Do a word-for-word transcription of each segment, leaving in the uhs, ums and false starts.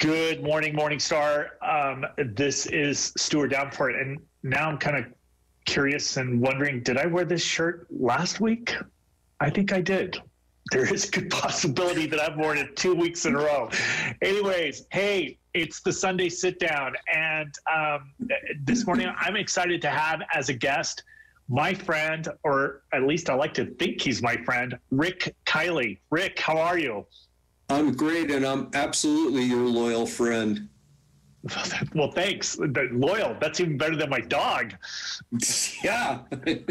Good morning, Morningstar. Um, this is Stuart Davenport, and now I'm kind of curious and wondering, did I wear this shirt last week? I think I did. There is a good possibility that I've worn it two weeks in a row. Anyways, hey, it's the Sunday Sit Down, and um, this morning I'm excited to have as a guest my friend, or at least I like to think he's my friend, Rick Kiley. Rick, how are you? I'm great, and I'm absolutely your loyal friend. Well, thanks. Loyal, that's even better than my dog. Yeah.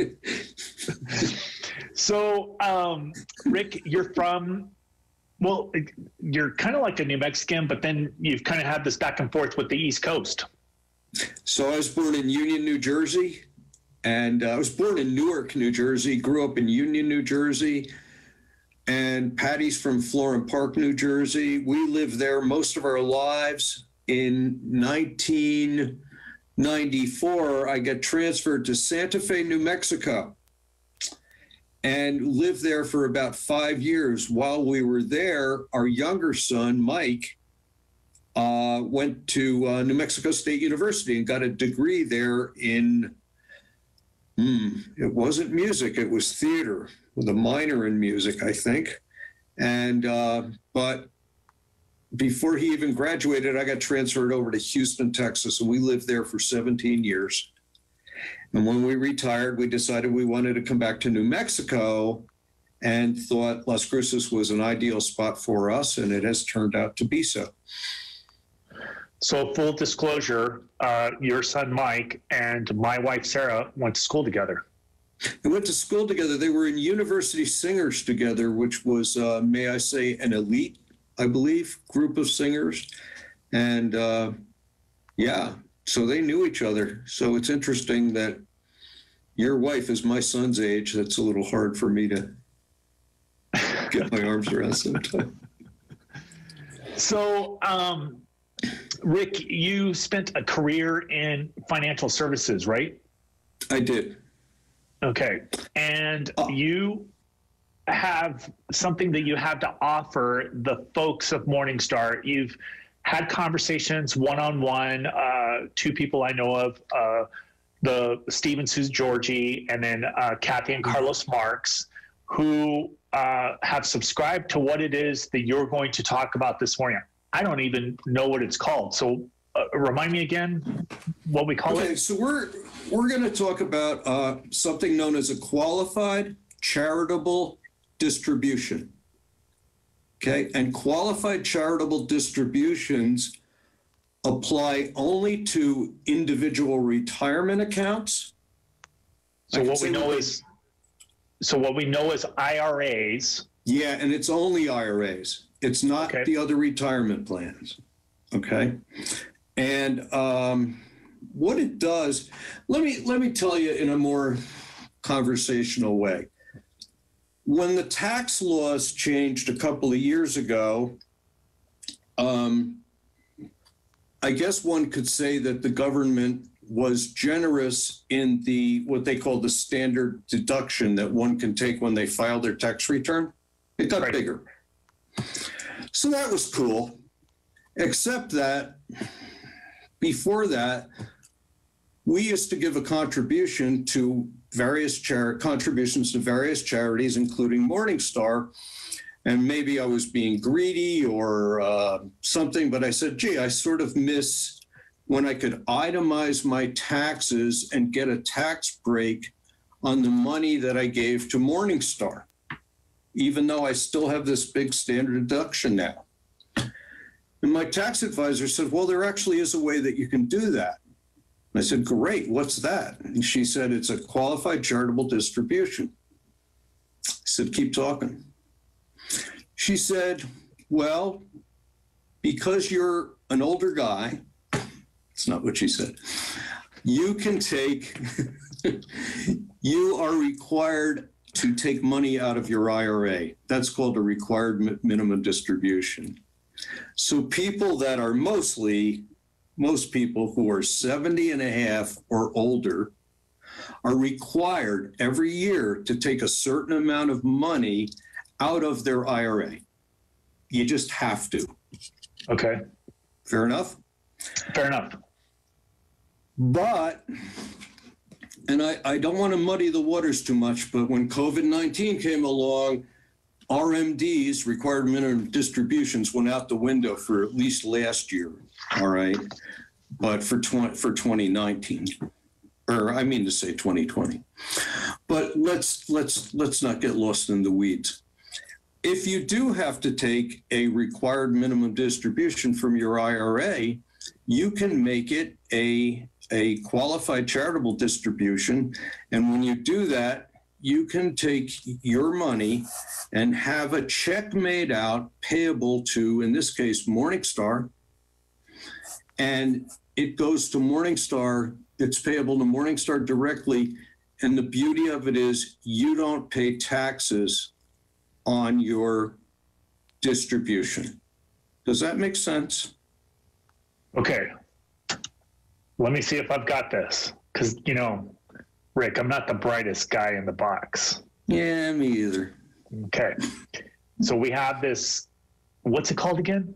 So, um, Rick, you're from, well, you're kind of like a New Mexican, but then you've kind of had this back and forth with the East Coast. So I was born in Union, New Jersey, and uh, I was born in Newark, New Jersey, grew up in Union, New Jersey. And Patty's from Florham Park, New Jersey. We lived there most of our lives. In nineteen ninety-four, I got transferred to Santa Fe, New Mexico, and lived there for about five years. While we were there, our younger son, Mike, uh, went to uh, New Mexico State University and got a degree there in, hmm, it wasn't music, it was theater, with a minor in music, I think. And, uh, but before he even graduated, I got transferred over to Houston, Texas, and we lived there for seventeen years. And when we retired, we decided we wanted to come back to New Mexico and thought Las Cruces was an ideal spot for us, and it has turned out to be so. So full disclosure, uh, your son Mike and my wife Sarah went to school together. They went to school together. They were in University Singers together, which was, uh, may I say, an elite, I believe, group of singers. And uh, yeah, so they knew each other. So it's interesting that your wife is my son's age. That's a little hard for me to get my arms around sometimes. So, um, Rick, you spent a career in financial services, right? I did. Okay. And uh, you have something that you have to offer the folks of Morningstar. You've had conversations one-on-one, uh, two people I know of, uh, the Steve and Susan Georgie, and then uh, Kathy and Carlos Marks, who uh, have subscribed to what it is that you're going to talk about this morning. I don't even know what it's called. So uh, remind me again what we call okay, it. So we're, we're going to talk about uh, something known as a qualified charitable distribution. Okay, and qualified charitable distributions apply only to individual retirement accounts. So what we know is, so what we know is I R As. Yeah, and it's only I R As. It's not okay. the other retirement plans. Okay, and um, what it does, let me let me tell you in a more conversational way. When the tax laws changed a couple of years ago, um, I guess one could say that the government was generous in the what they call the standard deduction that one can take when they file their tax return. It got right. bigger. So that was cool, except that before that, we used to give a contribution to various char- contributions to various charities, including Morningstar. And maybe I was being greedy or uh, something, but I said, gee, I sort of miss when I could itemize my taxes and get a tax break on the money that I gave to Morningstar, even though I still have this big standard deduction now. And my tax advisor said, well, there actually is a way that you can do that. I said, great, what's that? And she said, it's a qualified charitable distribution. I said, keep talking. She said, well, because you're an older guy, it's not what she said, you can take, you are required to take money out of your I R A. That's called a required minimum distribution. So people that are mostly most people who are seventy and a half or older are required every year to take a certain amount of money out of their I R A. You just have to. Okay. Fair enough? Fair enough. But, and I, I don't want to muddy the waters too much, but when COVID nineteen came along, R M Ds, required minimum distributions, went out the window for at least last year, all right? But for twenty, for twenty nineteen, or I mean to say twenty twenty. But let's let's let's not get lost in the weeds. If you do have to take a required minimum distribution from your I R A, you can make it a a qualified charitable distribution, and when you do that, you can take your money and have a check made out payable to, in this case, Morningstar, and it goes to Morningstar. It's payable to Morningstar directly, and the beauty of it is you don't pay taxes on your distribution. Does that make sense? Okay. Let me see if I've got this. Because, you know, Rick, I'm not the brightest guy in the box. Yeah, me either. Okay. So we have this, what's it called again?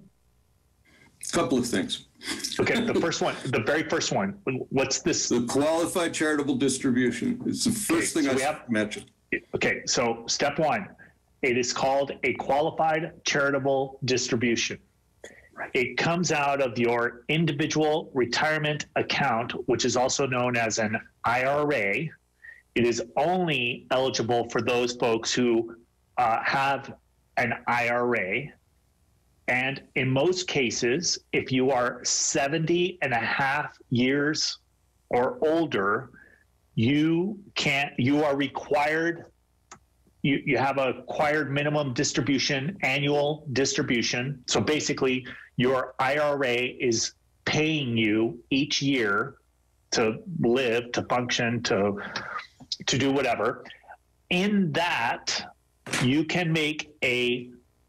A couple of things. Okay, the first one, the very first one. What's this? The qualified charitable distribution. It's the first Okay, thing so I we have- mentioned. Okay, so step one, it is called a qualified charitable distribution. It comes out of your individual retirement account, which is also known as an I R A. It is only eligible for those folks who uh, have an I R A. And in most cases, if you are seventy and a half years or older, you can't, you are required, you, you have a required minimum distribution, annual distribution. So basically, your I R A is paying you each year to live, to function, to, to do whatever. In that, you can make a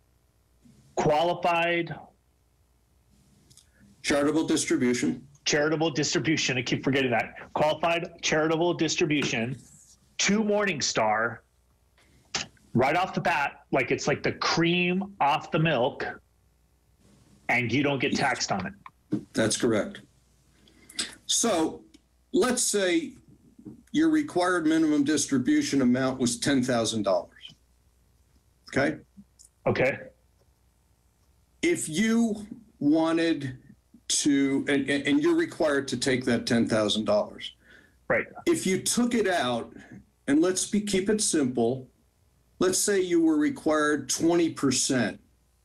qualified Charitable distribution. charitable distribution. I keep forgetting that. Qualified charitable distribution to Morningstar right off the bat, like it's like the cream off the milk, and you don't get taxed on it. That's correct. So let's say your required minimum distribution amount was ten thousand dollars. Okay? Okay. If you wanted to, and, and you're required to take that ten thousand dollars. Right. If you took it out, and let's be, keep it simple, let's say you were required twenty percent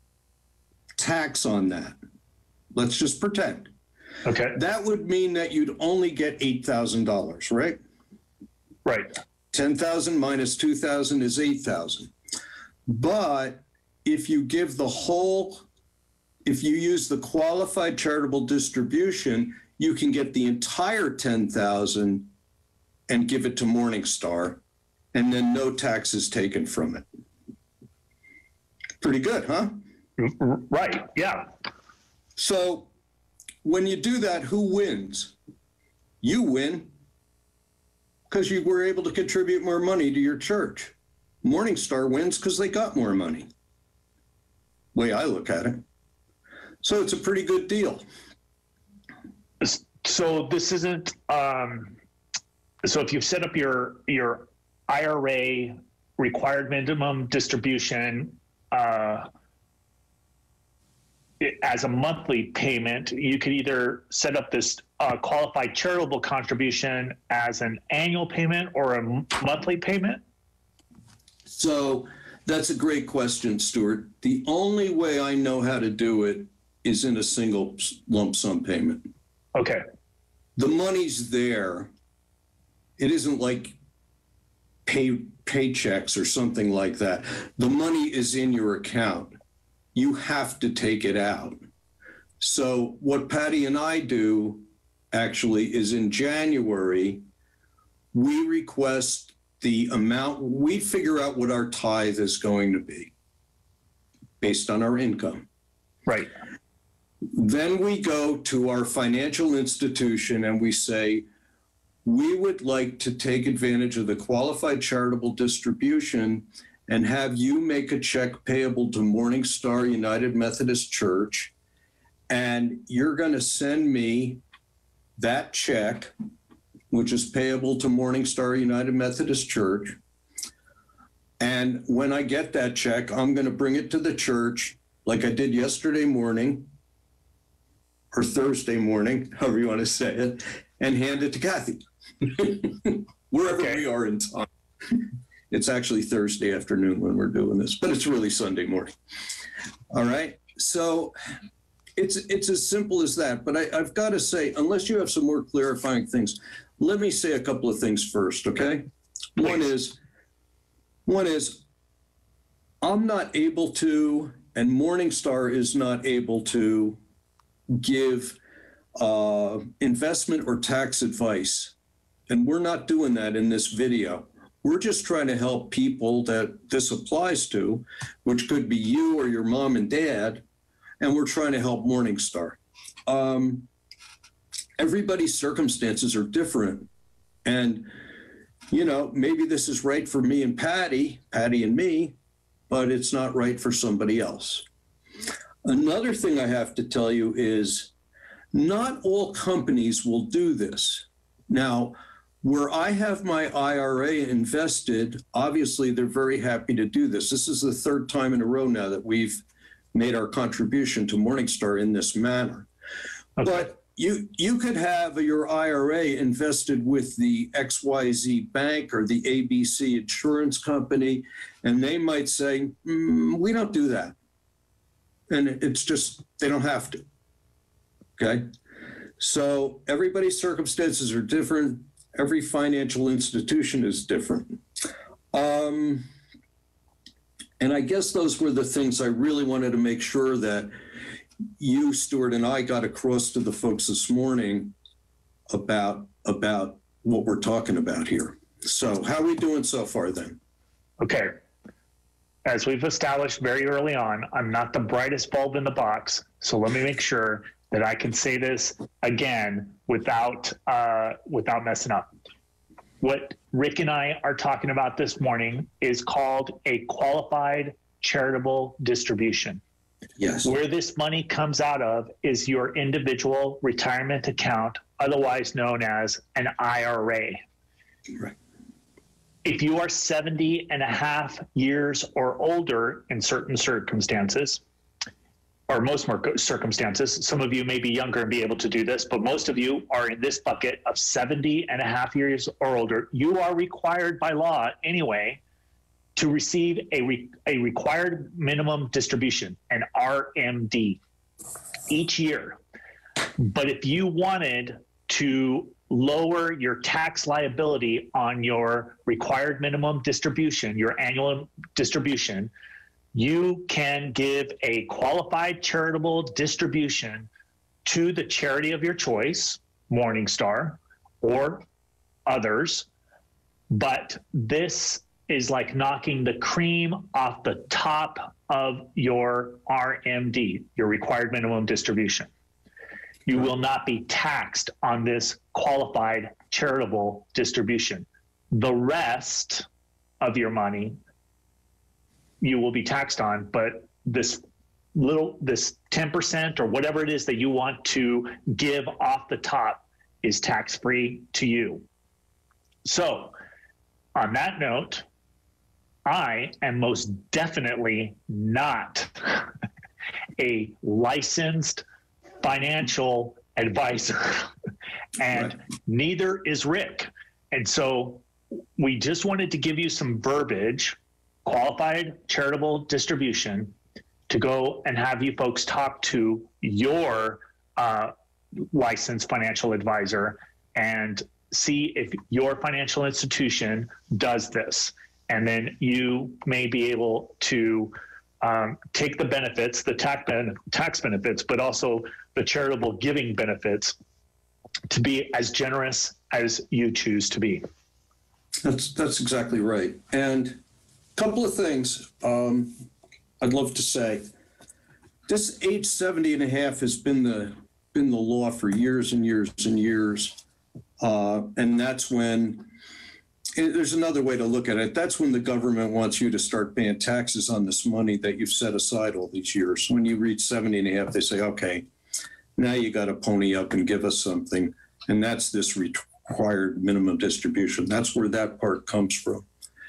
tax on that. Let's just pretend. Okay. That would mean that you'd only get eight thousand dollars, right? Right. ten thousand minus two thousand is eight thousand. But if you give the whole, if you use the qualified charitable distribution, you can get the entire ten thousand and give it to Morningstar, and then no tax is taken from it. Pretty good, huh? Right. Yeah. So when you do that, who wins? You win because you were able to contribute more money to your church. Morningstar wins because they got more money. Way I look at it. So it's a pretty good deal. So this isn't, um, so if you've set up your, your I R A required minimum distribution, uh, as a monthly payment, you could either set up this uh, qualified charitable contribution as an annual payment or a m- monthly payment. So that's a great question, Stuart. The only way I know how to do it is in a single lump sum payment. Okay. The money's there. It isn't like pay paychecks or something like that. The money is in your account. You have to take it out. So what Patty and I do actually is in January, we request the amount, we figure out what our tithe is going to be based on our income. Right. Then we go to our financial institution and we say, we would like to take advantage of the qualified charitable distribution and have you make a check payable to Morningstar United Methodist Church and you're going to send me that check, which is payable to Morningstar United Methodist Church. And when I get that check, I'm going to bring it to the church like I did yesterday morning or Thursday morning, however you want to say it, and hand it to Kathy, wherever okay. we are in time. It's actually Thursday afternoon when we're doing this, but it's really Sunday morning. All right. So it's it's as simple as that. But I, I've got to say, unless you have some more clarifying things, let me say a couple of things first, okay? Please. One is, one is, I'm not able to, and Morningstar is not able to give uh, investment or tax advice. And we're not doing that in this video. We're just trying to help people that this applies to, which could be you or your mom and dad, and we're trying to help Morningstar. Um, everybody's circumstances are different. And, you know, maybe this is right for me and Patty, Patty and me, but it's not right for somebody else. Another thing I have to tell you is not all companies will do this. Now, where I have my I R A invested, obviously they're very happy to do this. This is the third time in a row now that we've made our contribution to Morningstar in this manner. Okay. But you you could have your I R A invested with the X Y Z bank or the A B C insurance company, and they might say, mm, we don't do that. And it's just, they don't have to. Okay? So everybody's circumstances are different. Every financial institution is different. Um, and I guess those were the things I really wanted to make sure that you, Stuart, and I got across to the folks this morning about, about what we're talking about here. So how are we doing so far then? Okay. As we've established very early on, I'm not the brightest bulb in the box. So let me make sure that I can say this again without uh, without messing up. What Rick and I are talking about this morning is called a qualified charitable distribution. Yes. Where this money comes out of is your individual retirement account, otherwise known as an I R A. Right. If you are seventy and a half years or older in certain circumstances, or most circumstances, some of you may be younger and be able to do this, but most of you are in this bucket of seventy and a half years or older. You are required by law anyway to receive a, re a required minimum distribution, an R M D, each year. But if you wanted to lower your tax liability on your required minimum distribution, your annual distribution, you can give a qualified charitable distribution to the charity of your choice, Morningstar, or others. But this is like knocking the cream off the top of your R M D, your required minimum distribution. You will not be taxed on this qualified charitable distribution. The rest of your money you will be taxed on, but this little, this ten percent or whatever it is that you want to give off the top is tax-free to you. So on that note, I am most definitely not a licensed financial advisor, and right. neither is Rick. And so we just wanted to give you some verbiage, qualified charitable distribution, to go and have you folks talk to your uh, licensed financial advisor and see if your financial institution does this. And then you may be able to um, take the benefits, the tax, ben tax benefits, but also the charitable giving benefits to be as generous as you choose to be. That's, that's exactly right. And a couple of things um, I'd love to say. This age seventy and a half has been the, been the law for years and years and years. Uh, and that's when, there's another way to look at it. That's when the government wants you to start paying taxes on this money that you've set aside all these years. When you reach seventy and a half, they say, okay, Now you got to pony up and give us something. And that's this required minimum distribution. That's where that part comes from.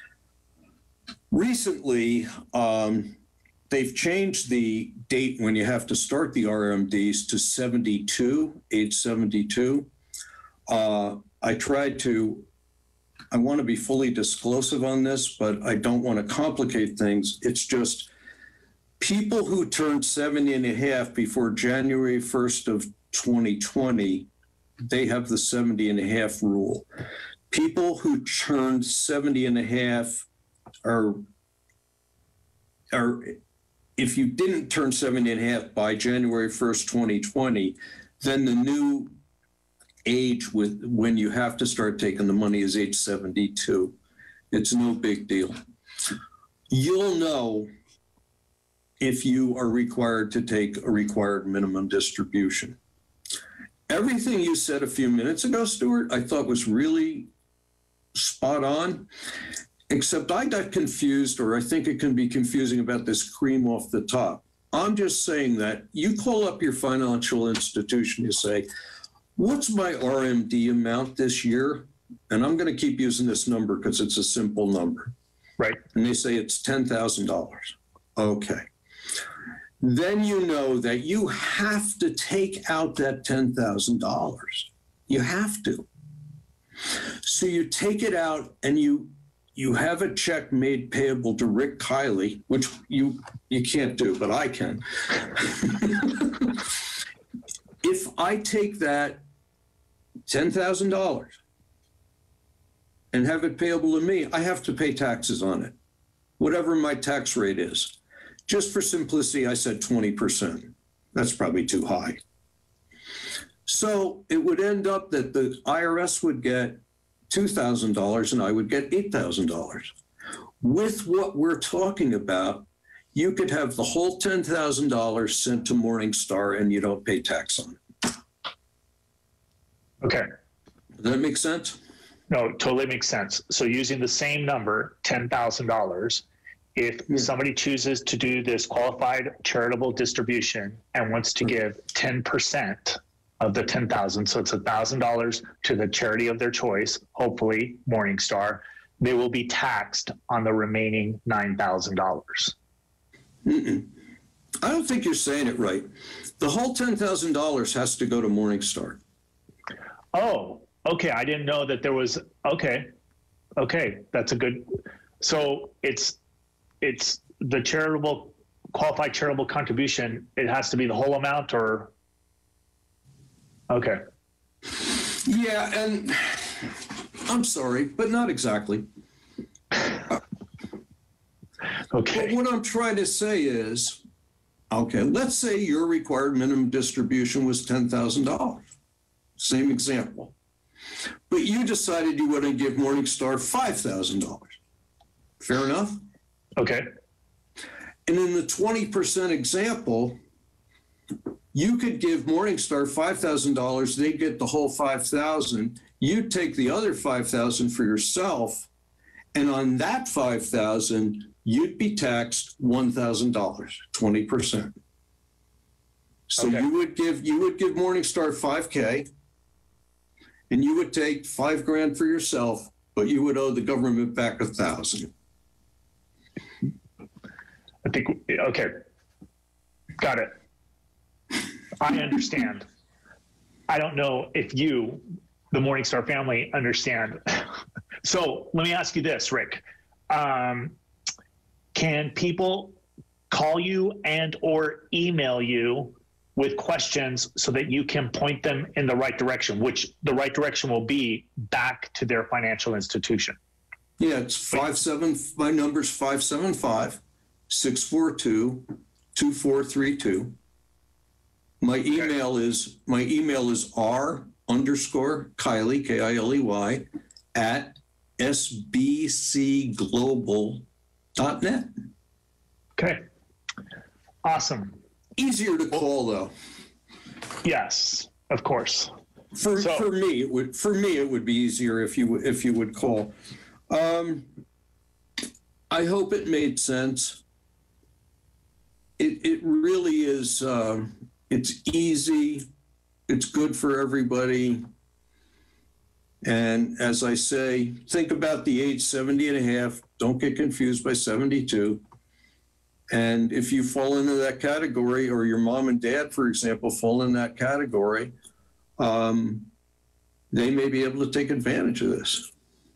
Recently, um, they've changed the date when you have to start the R M Ds to seventy-two, age seventy-two. Uh, I tried to, I want to be fully disclosive on this, but I don't want to complicate things. It's just people who turned seventy and a half before January first of twenty twenty, they have the seventy and a half rule. People who turned seventy and a half are, are, if you didn't turn seventy and a half by January first, twenty twenty, then the new age with when you have to start taking the money is age seventy-two. It's no big deal. You'll know if you are required to take a required minimum distribution. Everything you said a few minutes ago, Stuart, I thought was really spot on, except I got confused, or I think it can be confusing about this cream off the top. I'm just saying that you call up your financial institution, you say, what's my R M D amount this year? And I'm going to keep using this number because it's a simple number. Right. And they say it's ten thousand dollars. Okay. Then you know that you have to take out that ten thousand dollars. You have to. So you take it out and you you have a check made payable to Rick Kiley, which you you can't do, but I can. If I take that ten thousand dollars and have it payable to me, I have to pay taxes on it, whatever my tax rate is. Just for simplicity, I said twenty percent. That's probably too high. So it would end up that the I R S would get two thousand dollars and I would get eight thousand dollars. With what we're talking about, you could have the whole ten thousand dollars sent to Morningstar and you don't pay tax on it. Okay. Does that make sense? No, it totally makes sense. So using the same number, ten thousand dollars, if Yeah. somebody chooses to do this qualified charitable distribution and wants to give ten percent of the ten thousand, so it's one thousand dollars to the charity of their choice, hopefully Morningstar, they will be taxed on the remaining nine thousand dollars. Mm-mm. I don't think you're saying it right. The whole ten thousand dollars has to go to Morningstar. Oh, okay. I didn't know that there was, okay. Okay, that's a good, so it's, it's the charitable, qualified charitable contribution, it has to be the whole amount or? Okay. Yeah, and I'm sorry, but not exactly. Okay. But what I'm trying to say is, okay, let's say your required minimum distribution was ten thousand dollars. Same example. But you decided you want to give Morningstar five thousand dollars. Fair enough? Okay. And in the twenty percent example, you could give Morningstar five thousand dollars, they get the whole five thousand dollars, you take the other five thousand dollars for yourself, and on that five thousand dollars, you'd be taxed one thousand dollars, twenty percent. So Okay. you would give you would give Morningstar five K, and you would take five grand for yourself, but you would owe the government back a thousand. I think, okay. Got it. I understand. I don't know if you, the Morningstar family, understand. So let me ask you this, Rick. Um, can people call you and or email you with questions so that you can point them in the right direction, which the right direction will be back to their financial institution? Yeah, it's five seven. My number's five seven five, six four two, two four three two. My email is my email is r underscore Kiley, K I L E Y, at s b c global dot net. Okay. Awesome. Easier to call though. Yes, of course. For So- for me, it would for me it would be easier if you if you would call. Um, I hope it made sense. It it really is. Um, it's easy. It's good for everybody. And as I say, think about the age seventy and a half. Don't get confused by seventy-two. And if you fall into that category, or your mom and dad, for example, fall in that category, um, they may be able to take advantage of this.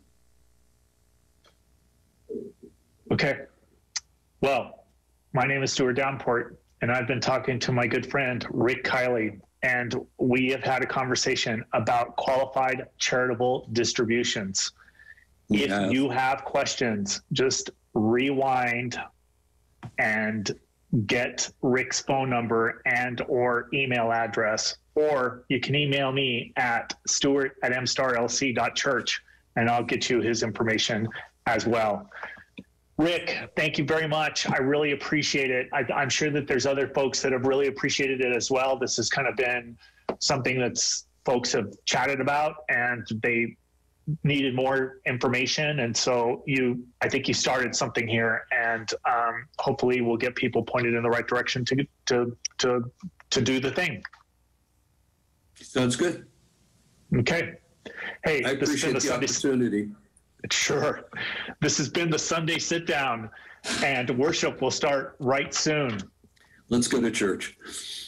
Okay. Well, my name is Stuart Downport, and I've been talking to my good friend, Rick Kiley, and we have had a conversation about qualified charitable distributions. If Yeah. you have questions, just rewind and get Rick's phone number and or email address, or you can email me at stuart at m star l c dot church, and I'll get you his information as well. Rick, thank you very much. I really appreciate it. I, I'm sure that there's other folks that have really appreciated it as well. This has kind of been something that's folks have chatted about, and they needed more information. And so you, I think you started something here, and um, hopefully we'll get people pointed in the right direction to, to, to, to do the thing. Sounds good. Okay. Hey, I this has been appreciate the the Sunday. opportunity. Sure. This has been the Sunday Sit Down, and worship will start right soon. Let's go to church.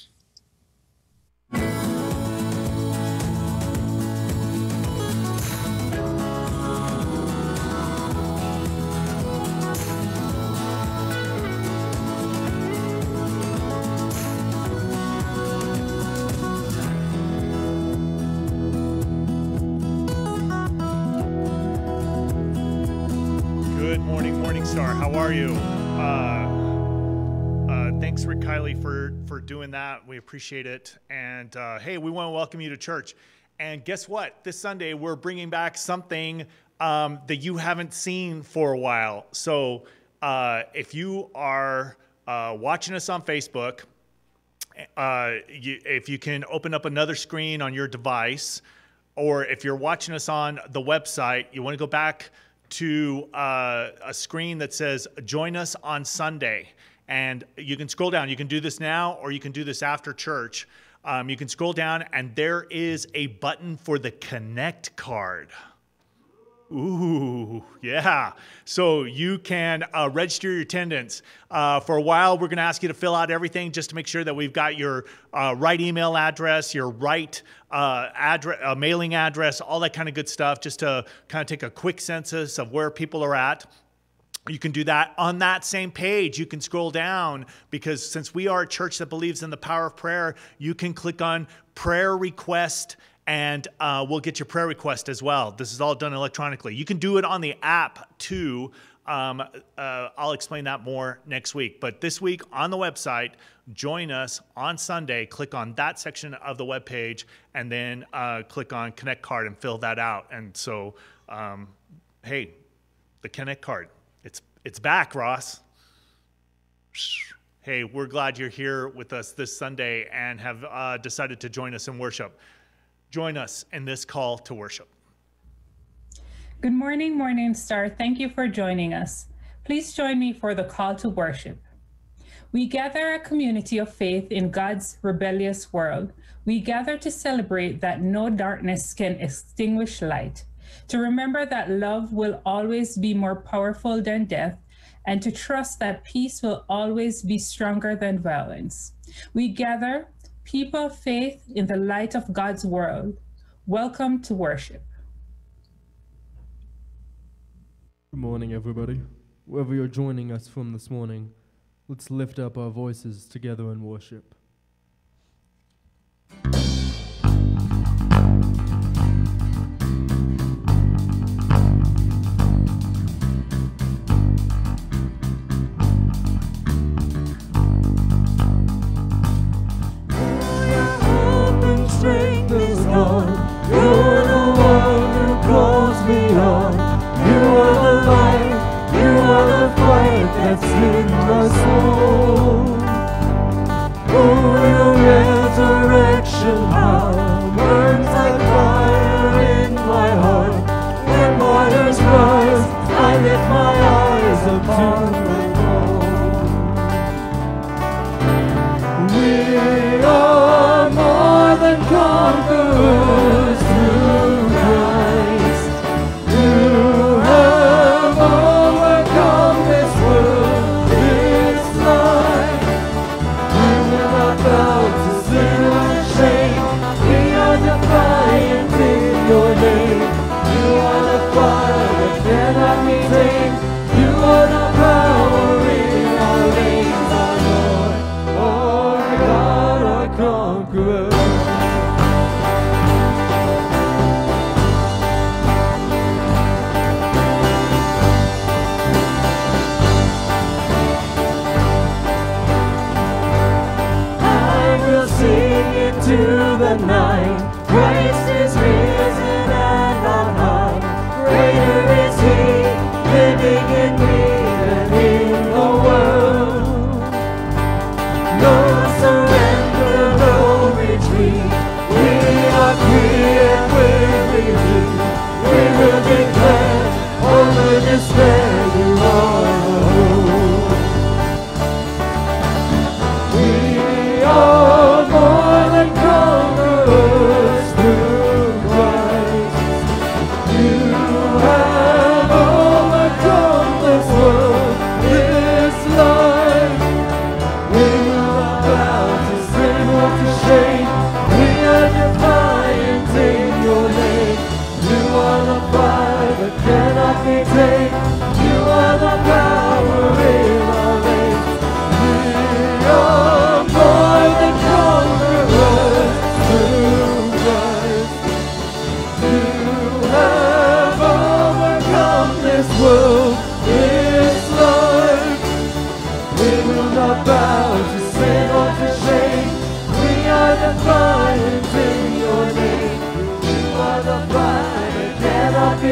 Good morning, Morning Star. How are you? Uh, uh, thanks, Rick Kiley, for, for doing that. We appreciate it. And uh, hey, we want to welcome you to church. And guess what? This Sunday, we're bringing back something um, that you haven't seen for a while. So uh, if you are uh, watching us on Facebook, uh, you, if you can open up another screen on your device, or if you're watching us on the website, you want to go back to uh, a screen that says join us on Sunday, and you can scroll down. You can do this now, or you can do this after church. Um, you can scroll down, and there is a button for the Connect card. Ooh, yeah. So you can uh, register your attendance. Uh, for a while, we're going to ask you to fill out everything just to make sure that we've got your uh, right email address, your right uh, address, uh, mailing address, all that kind of good stuff, just to kind of take a quick census of where people are at. You can do that on that same page. You can scroll down, because since we are a church that believes in the power of prayer, you can click on prayer request, and uh, we'll get your prayer request as well. This is all done electronically. You can do it on the app too. Um, uh, I'll explain that more next week. But this week on the website, join us on Sunday. Click on that section of the webpage, and then uh, click on Connect Card and fill that out. And so, um, hey, the Connect Card, it's it's back, Ross. Hey, we're glad you're here with us this Sunday and have uh, decided to join us in worship. Join us in this call to worship. Good morning, Morning Star. Thank you for joining us. Please join me for the call to worship. We gather a community of faith in God's rebellious world. We gather to celebrate that no darkness can extinguish light, to remember that love will always be more powerful than death, and to trust that peace will always be stronger than violence. We gather people of faith in the light of God's world. Welcome to worship. Good morning, everybody. Wherever you're joining us from this morning, let's lift up our voices together in worship. Strength is gone. You're the one who calls me on. You are the light, you are the fire that's in my soul. Oh, your resurrection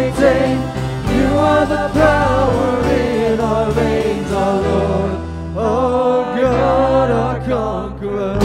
maintain. You are the power in our veins, our Lord, our God, our conqueror.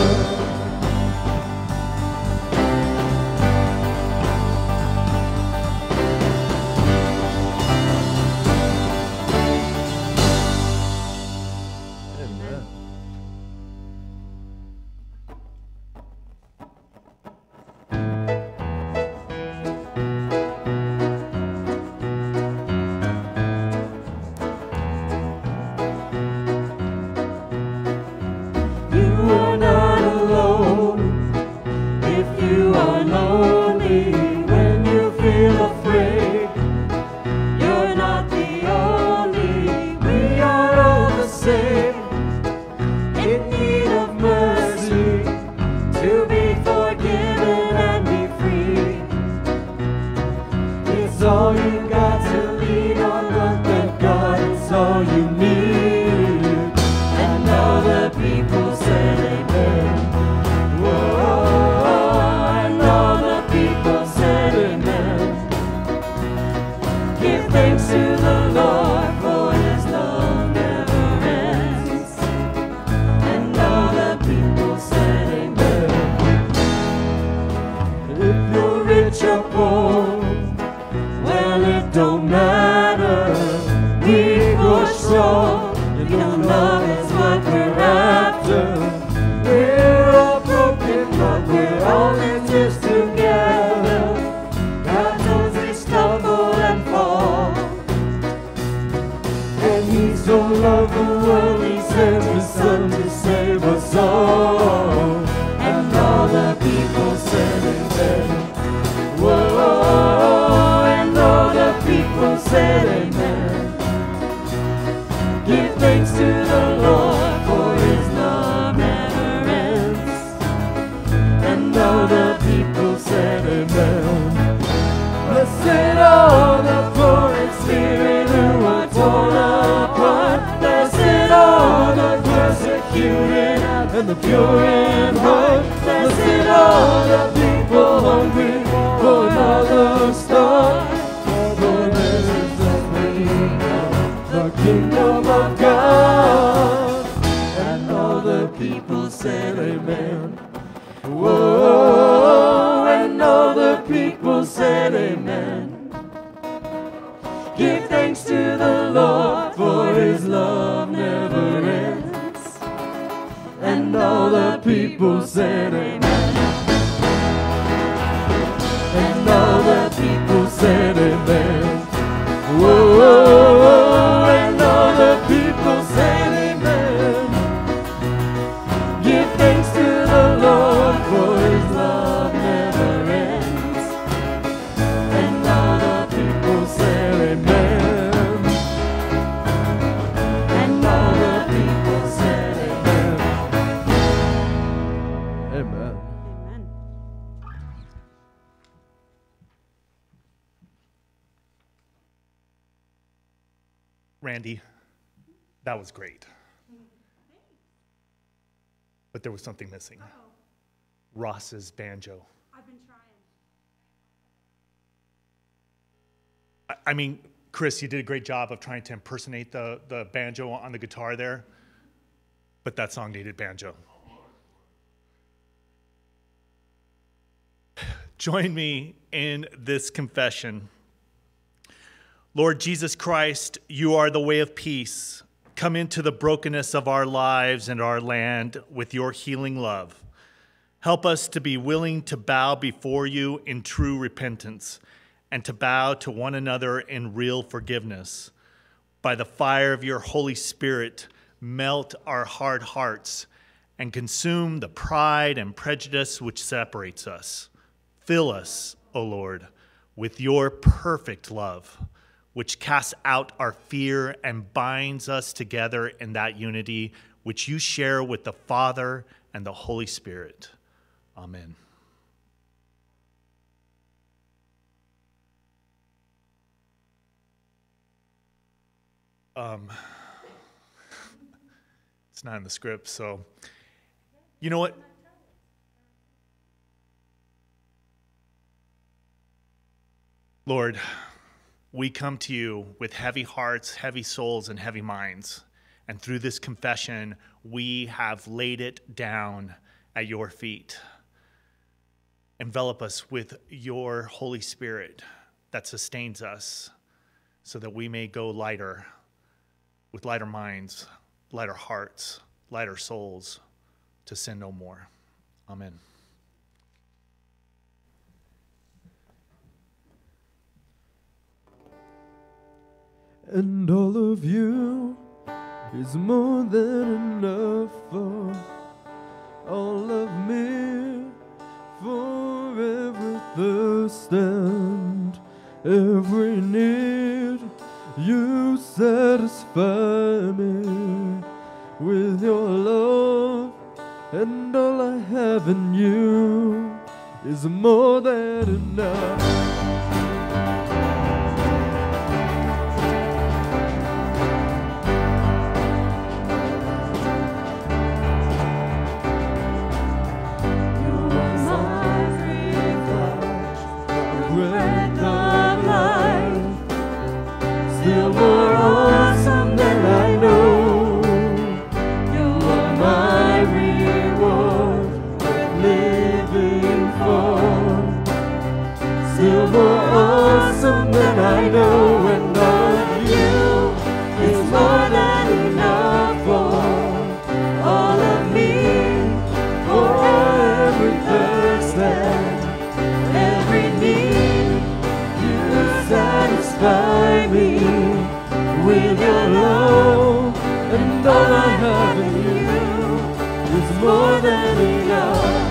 and the pure in heart. Blessed are the people hungry for another star. For this is the kingdom, the kingdom of God. And all the people said amen. Whoa, and all the people said amen. Give thanks to the Lord, for his love never ends. And all the people said amen. And all the people said amen. Whoa, and all the people said amen. Give thanks to the Lord, for his love never ends. And all the people said amen. And all the people said amen. Amen. Amen. Randy, that was great. But there was something missing. Uh-oh. Ross's banjo. I've been trying. I, I mean, Chris, you did a great job of trying to impersonate the, the banjo on the guitar there, but that song needed banjo. Join me in this confession. Lord Jesus Christ, you are the way of peace. Come into the brokenness of our lives and our land with your healing love. Help us to be willing to bow before you in true repentance and to bow to one another in real forgiveness. By the fire of your Holy Spirit, melt our hard hearts and consume the pride and prejudice which separates us. Fill us, O Lord, with your perfect love, which casts out our fear and binds us together in that unity which you share with the Father and the Holy Spirit. Amen. Um, it's not in the script, so you know what? Lord, we come to you with heavy hearts, heavy souls, and heavy minds. And through this confession, we have laid it down at your feet. Envelop us with your Holy Spirit that sustains us so that we may go lighter, with lighter minds, lighter hearts, lighter souls, to sin no more. Amen. And all of you is more than enough for all of me, for every thirst and every need. You satisfy me with your love, and all I have in you is more than enough. Still more awesome than I know. You are my reward worth living for. Still more awesome than I know. And all of you is more than enough for all of me, for every thirst and every need. You satisfy me with your love, and all I have in you is more than enough.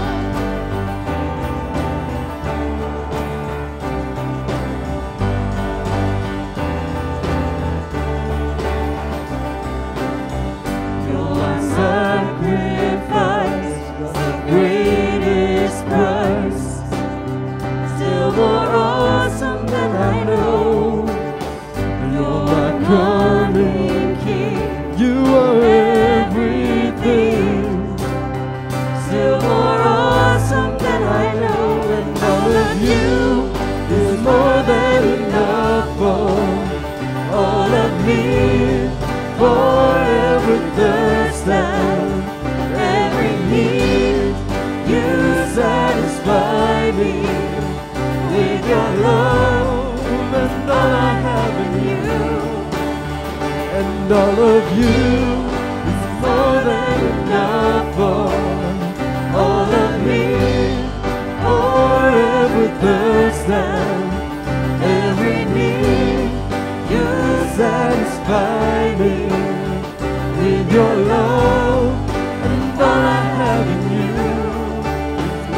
Your sacrifice, the greatest price, still more awesome than I know. You're my coming King. You are everything. Still more awesome than I know. And all of you is more than enough for all of me, for every thirst and every need. You satisfy me with your love, and all I have in you. And all of you is more than enough for all of me, for every thirst and every need. You satisfy me with your love, and all I have in you,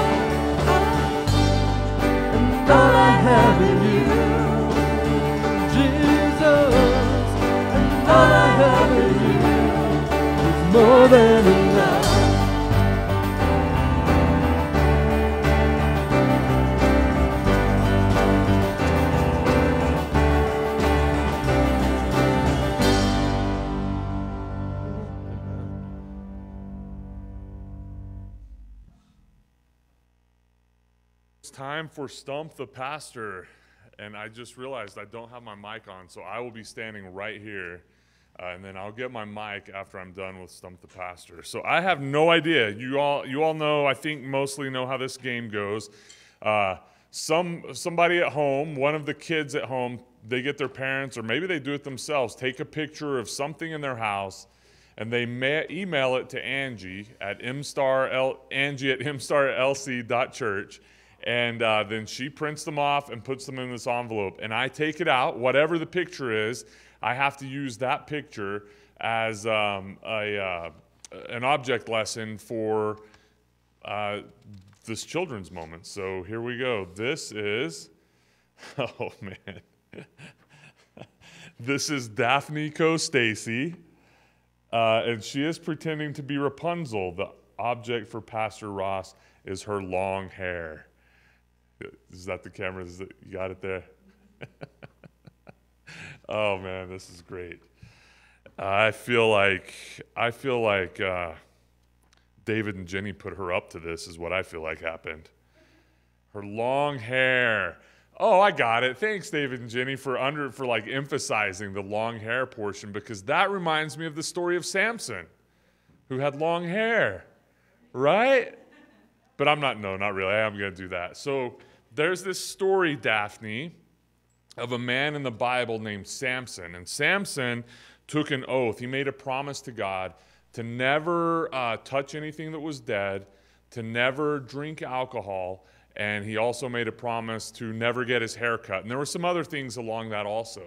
and all I have in you, Jesus. All I have in you is more than enough. It's time for Stump the Pastor. And I just realized I don't have my mic on, so I will be standing right here, uh, and then I'll get my mic after I'm done with Stump the Pastor. So I have no idea. You all, you all know, I think mostly know how this game goes. Uh, some somebody at home, one of the kids at home, they get their parents, or maybe they do it themselves, take a picture of something in their house, and they may email it to Angie at mstar, Angie at m star l c dot church. And uh, then she prints them off and puts them in this envelope. And I take it out, whatever the picture is, I have to use that picture as um, a, uh, an object lesson for uh, this children's moment. So here we go. This is, oh man. This is Daphne Stacy, uh, and she is pretending to be Rapunzel. The object for Pastor Ross is her long hair. Is that the camera? Is it, you got it there? Oh man, this is great. Uh, I feel like I feel like uh, David and Jenny put her up to this. Is what I feel like happened. Her long hair. Oh, I got it. Thanks, David and Jenny, for under for like emphasizing the long hair portion, because that reminds me of the story of Samson, who had long hair, right? But I'm not, no, not really. I'm going to do that. So there's this story, Daphne, of a man in the Bible named Samson. And Samson took an oath. He made a promise to God to never uh, touch anything that was dead, to never drink alcohol, and he also made a promise to never get his hair cut. And there were some other things along that also.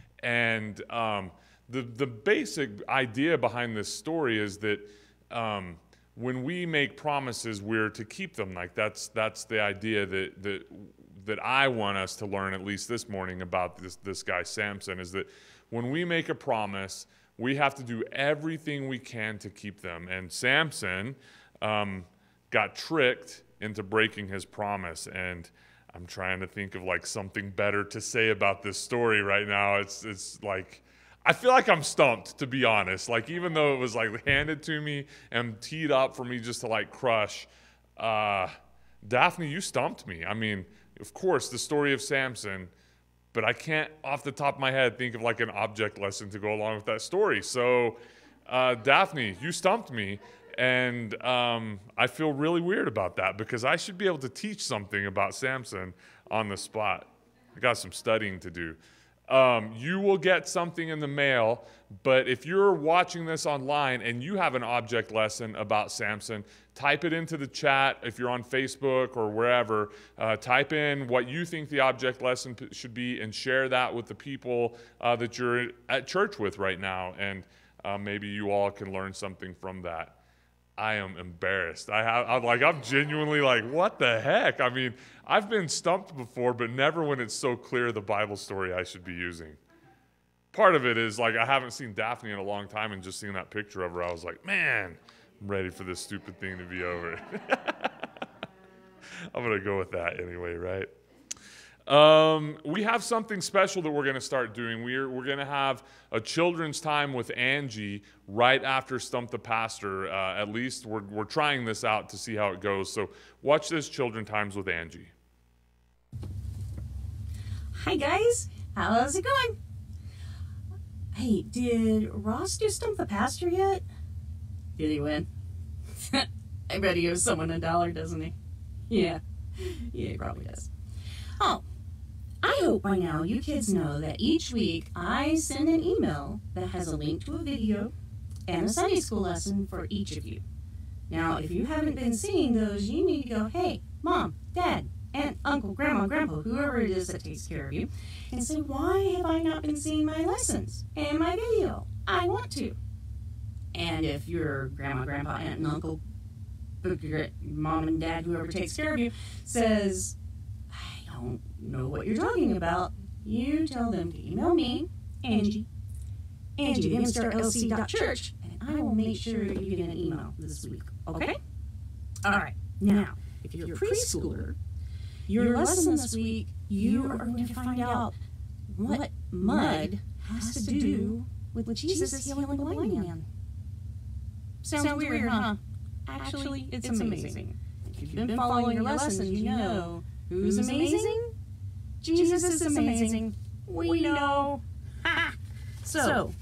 And um, the, the basic idea behind this story is that um, when we make promises, we're to keep them. Like that's that's the idea that that that I want us to learn, at least this morning, about this this guy Samson, is that when we make a promise, we have to do everything we can to keep them. And Samson um, got tricked into breaking his promise. And I'm trying to think of like something better to say about this story right now. It's it's like, I feel like I'm stumped, to be honest. Like, even though it was like handed to me and teed up for me just to like crush, uh, Daphne, you stumped me. I mean, of course, the story of Samson, but I can't off the top of my head think of like an object lesson to go along with that story. So, uh, Daphne, you stumped me. And um, I feel really weird about that, because I should be able to teach something about Samson on the spot. I got some studying to do. Um, you will get something in the mail, but if you're watching this online and you have an object lesson about Samson, type it into the chat. If you're on Facebook or wherever, uh, type in what you think the object lesson p- should be and share that with the people uh, that you're at church with right now. And uh, maybe you all can learn something from that. I am embarrassed. I have, I'm like, I'm genuinely like, what the heck? I mean, I've been stumped before, but never when it's so clear the Bible story I should be using. Part of it is like, I haven't seen Daphne in a long time, and just seeing that picture of her, I was like, man, I'm ready for this stupid thing to be over. I'm going to go with that anyway, right? Um, we have something special that we're going to start doing. We're, we're going to have a children's time with Angie right after Stump the Pastor. Uh, at least we're, we're trying this out to see how it goes. So watch this Children Times with Angie. Hi, guys. How's it going? Hey, did Ross do Stump the Pastor yet? Did he win? I bet he owes someone a dollar, doesn't he? Yeah. Yeah, he probably does. Oh. I hope by now you kids know that each week I send an email that has a link to a video and a Sunday school lesson for each of you. Now, if you haven't been seeing those, you need to go, hey, Mom, Dad, Aunt, Uncle, Grandma, Grandpa, whoever it is that takes care of you, and say, why have I not been seeing my lessons and my video? I want to. And if your Grandma, Grandpa, Aunt, and Uncle, Mom and Dad, whoever takes care of you, says, don't know what you're talking about, you tell them to email me, Angie, Angie at m star l c dot church, and I will make sure you get an email this week, okay? All right, now, if you're a preschooler, your lesson this week, you are going to find out what mud has to do with Jesus healing a blind man. Sounds weird, huh? Actually, it's amazing. If you've been following your lessons, you know who's amazing? Jesus is amazing. We know. Ha! So,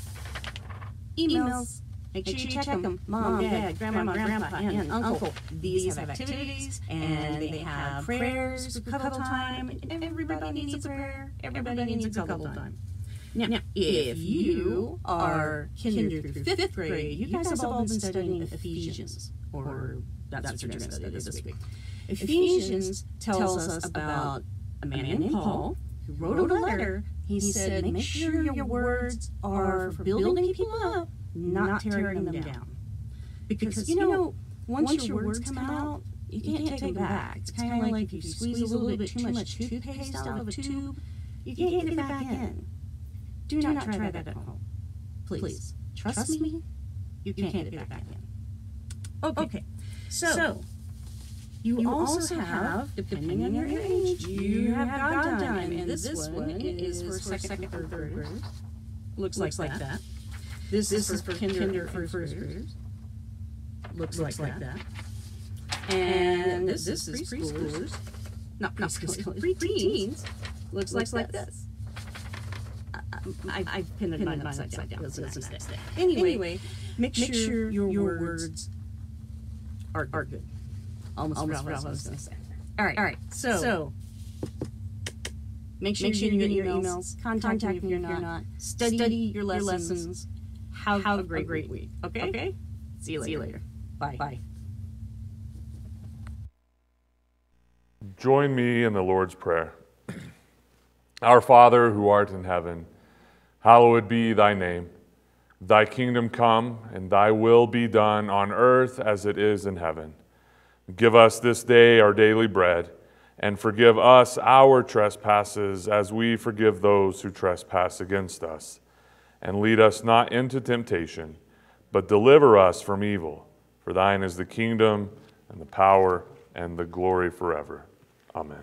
emails. Make sure you check them. Mom, Dad, Grandma, Grandpa, Aunt, Uncle. These have activities, and they have prayers for cuddle time. Everybody needs a prayer. Everybody needs a cuddle time. Now, if you are kinder through fifth grade, you guys have all been studying Ephesians, or that's what you're going to study this week. Ephesians tells us about a man named Paul who wrote a letter. He said, make sure your words are for building people up, not tearing them down. Because, you know, once your words come out, you can't take them back. It's kind of like if you squeeze a little bit too much toothpaste out of a tube, you can't get it back in. Do not try that at home. Please, trust me, you can't get it back in. Okay, so... You, you also have, depending on your age, you have God time, and this one is for second and third graders. Looks like that. This is for kinder first graders. Looks like that. And this is preschoolers. not preschoolers, pre-teens, looks, looks like, like this. this. I, I, I pinned mine upside down because it's the next day. Anyway, anyway make, make sure your, your words are, are good. Almost, Almost what I was going to say. All right, all right. So, so make sure, make sure you get your emails. emails contact, contact me if you're not. not. Study, study your lessons. Your lessons. Have, have a great, great week. Okay? Okay? See you later. See you later. Bye. Bye. Join me in the Lord's Prayer. Our Father, who art in heaven, hallowed be thy name. Thy kingdom come, and thy will be done on earth as it is in heaven. Give us this day our daily bread, and forgive us our trespasses as we forgive those who trespass against us. And lead us not into temptation, but deliver us from evil. For thine is the kingdom, and the power, and the glory forever. Amen.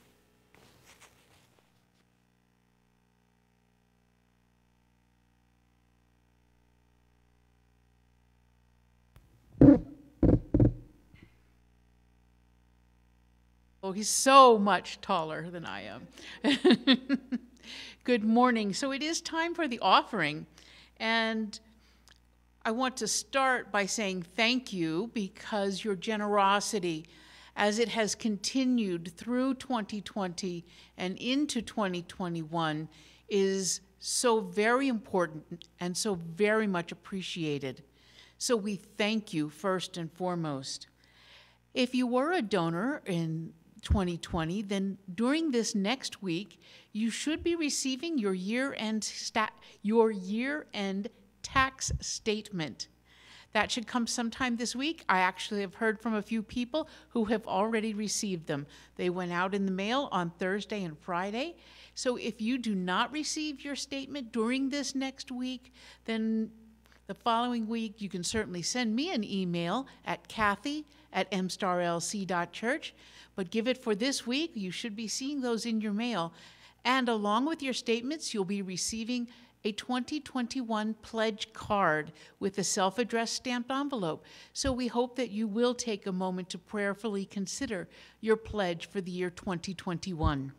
Oh, he's so much taller than I am. Good morning. So it is time for the offering. And I want to start by saying thank you, because your generosity, as it has continued through twenty twenty and into twenty twenty-one, is so very important and so very much appreciated. So we thank you first and foremost. If you were a donor in twenty twenty, then during this next week, you should be receiving your year-end stat, your year-end tax statement. That should come sometime this week. I actually have heard from a few people who have already received them. They went out in the mail on Thursday and Friday. So if you do not receive your statement during this next week, then the following week you can certainly send me an email at Kathy at m star l c dot church. But give it for this week. You should be seeing those in your mail. And along with your statements, you'll be receiving a twenty twenty-one pledge card with a self-addressed stamped envelope. So we hope that you will take a moment to prayerfully consider your pledge for the year twenty twenty-one.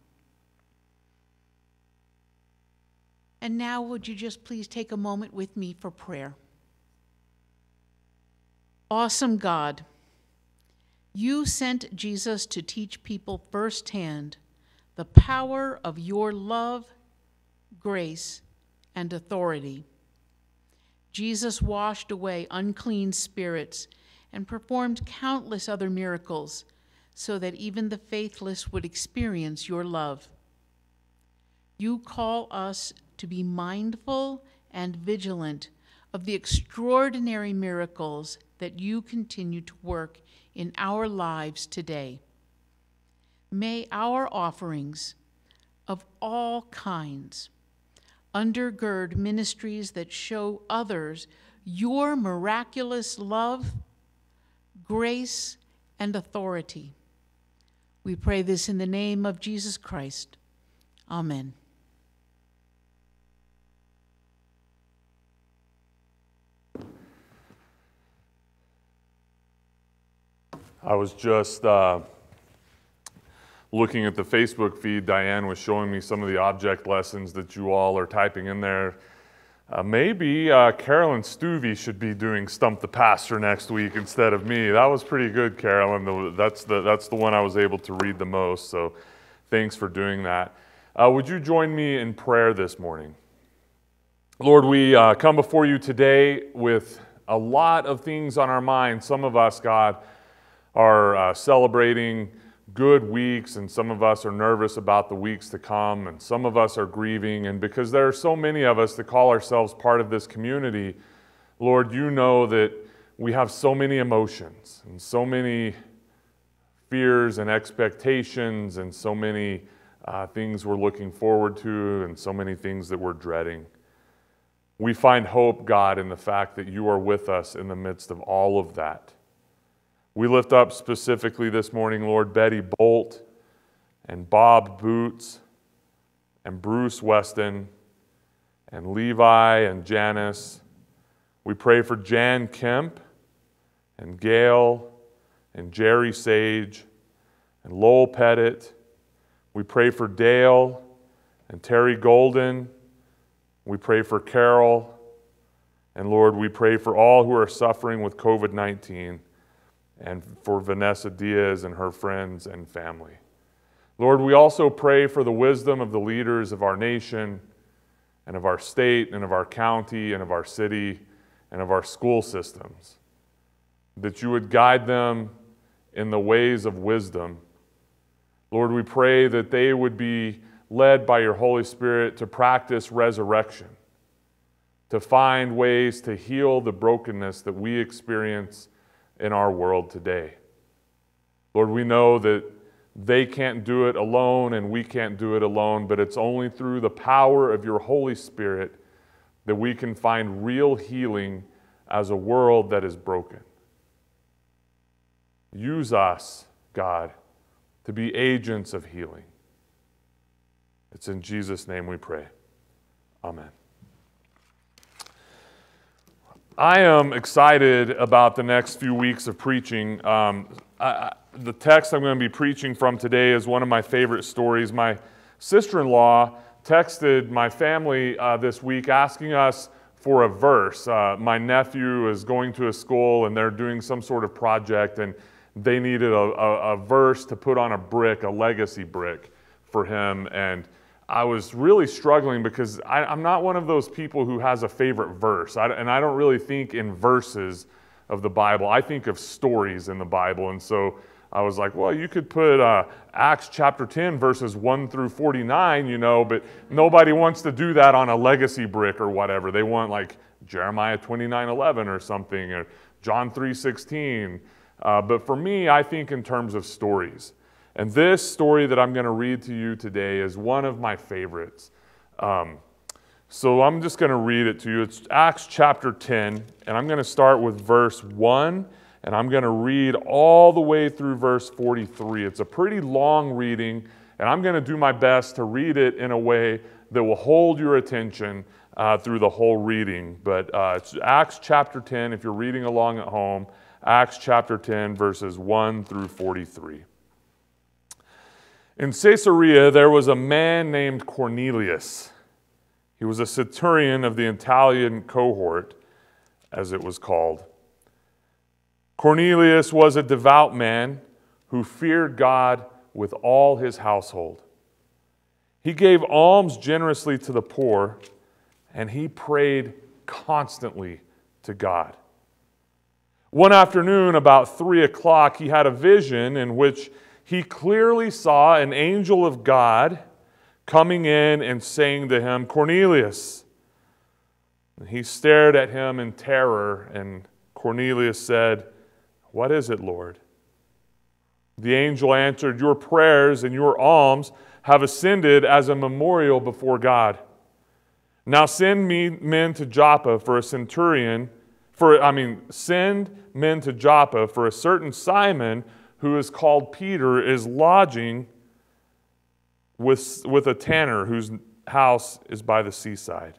And now would you just please take a moment with me for prayer. Awesome God, you sent Jesus to teach people firsthand the power of your love, grace, and authority. Jesus washed away unclean spirits and performed countless other miracles so that even the faithless would experience your love. You call us to be mindful and vigilant of the extraordinary miracles that you continue to work in our lives today. May our offerings of all kinds undergird ministries that show others your miraculous love, grace, and authority. We pray this in the name of Jesus Christ. Amen. I was just uh, looking at the Facebook feed. Diane was showing me some of the object lessons that you all are typing in there. Uh, maybe uh, Carolyn Stuvey should be doing Stump the Pastor next week instead of me. That was pretty good, Carolyn. That's the, that's the one I was able to read the most, so thanks for doing that. Uh, would you join me in prayer this morning? Lord, we uh, come before you today with a lot of things on our mind. Some of us, God, are uh, celebrating good weeks, and some of us are nervous about the weeks to come, and some of us are grieving. And because there are so many of us that call ourselves part of this community, Lord, you know that we have so many emotions and so many fears and expectations and so many uh, things we're looking forward to and so many things that we're dreading. We find hope, God, in the fact that you are with us in the midst of all of that. We lift up specifically this morning, Lord, Betty Bolt and Bob Boots and Bruce Weston and Levi and Janice. We pray for Jan Kemp and Gail and Jerry Sage and Lowell Pettit We pray for Dale and Terry Golden. We pray for Carol. And Lord, we pray for all who are suffering with COVID nineteen and for Vanessa Diaz and her friends and family. Lord, we also pray for the wisdom of the leaders of our nation and of our state and of our county and of our city and of our school systems, that you would guide them in the ways of wisdom. Lord, we pray that they would be led by your Holy Spirit to practice resurrection, to find ways to heal the brokenness that we experience in our world today. Lord, we know that they can't do it alone and we can't do it alone, but it's only through the power of your Holy Spirit that we can find real healing as a world that is broken. Use us, God, to be agents of healing. It's in Jesus' name we pray. Amen. I am excited about the next few weeks of preaching. Um, I, the text I'm going to be preaching from today is one of my favorite stories. My sister-in-law texted my family uh, this week asking us for a verse. Uh, my nephew is going to a school and they're doing some sort of project, and they needed a, a, a verse to put on a brick, a legacy brick for him. And I was really struggling because I, I'm not one of those people who has a favorite verse. I, and I don't really think in verses of the Bible. I think of stories in the Bible. And so I was like, well, you could put uh, Acts chapter ten, verses one through forty-nine, you know, but nobody wants to do that on a legacy brick or whatever. They want like Jeremiah twenty-nine eleven or something, or John three sixteen. Uh, but for me, I think in terms of stories. And this story that I'm going to read to you today is one of my favorites. Um, so I'm just going to read it to you. It's Acts chapter ten, and I'm going to start with verse one, and I'm going to read all the way through verse forty-three. It's a pretty long reading, and I'm going to do my best to read it in a way that will hold your attention uh, through the whole reading. But uh, it's Acts chapter ten, if you're reading along at home, Acts chapter ten, verses one through forty-three. In Caesarea, there was a man named Cornelius. He was a centurion of the Italian cohort, as it was called. Cornelius was a devout man who feared God with all his household. He gave alms generously to the poor, and he prayed constantly to God. One afternoon, about three o'clock, he had a vision in which he clearly saw an angel of God coming in and saying to him, "Cornelius." And he stared at him in terror, and Cornelius said, "What is it, Lord?" The angel answered, "Your prayers and your alms have ascended as a memorial before God. Now send me men to Joppa for a centurion, for I mean, send men to Joppa for a certain Simon who is called Peter, is lodging with, with a tanner whose house is by the seaside."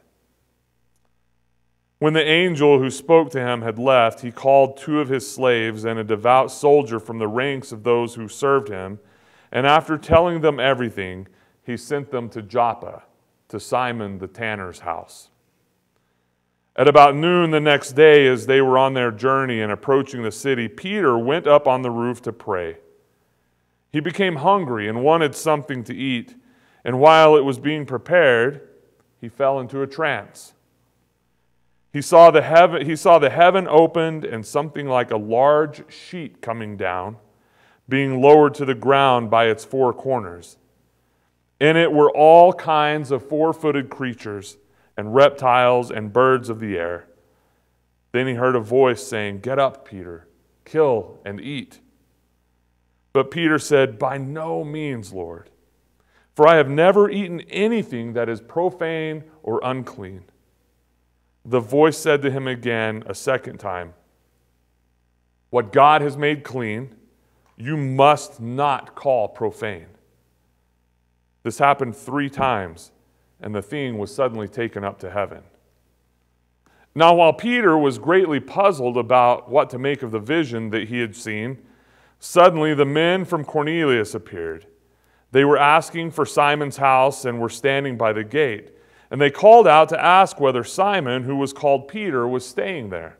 When the angel who spoke to him had left, he called two of his slaves and a devout soldier from the ranks of those who served him, and after telling them everything, he sent them to Joppa, to Simon the tanner's house. At about noon the next day, as they were on their journey and approaching the city, Peter went up on the roof to pray. He became hungry and wanted something to eat, and while it was being prepared, he fell into a trance. He saw the heaven, he saw the heaven opened and something like a large sheet coming down, being lowered to the ground by its four corners. In it were all kinds of four-footed creatures and reptiles and birds of the air. Then he heard a voice saying, "Get up, Peter, kill and eat." But Peter said, "By no means, Lord, for I have never eaten anything that is profane or unclean." The voice said to him again a second time, "What God has made clean, you must not call profane." This happened three times, and the thing was suddenly taken up to heaven. Now, while Peter was greatly puzzled about what to make of the vision that he had seen, suddenly the men from Cornelius appeared. They were asking for Simon's house and were standing by the gate. And they called out to ask whether Simon, who was called Peter, was staying there.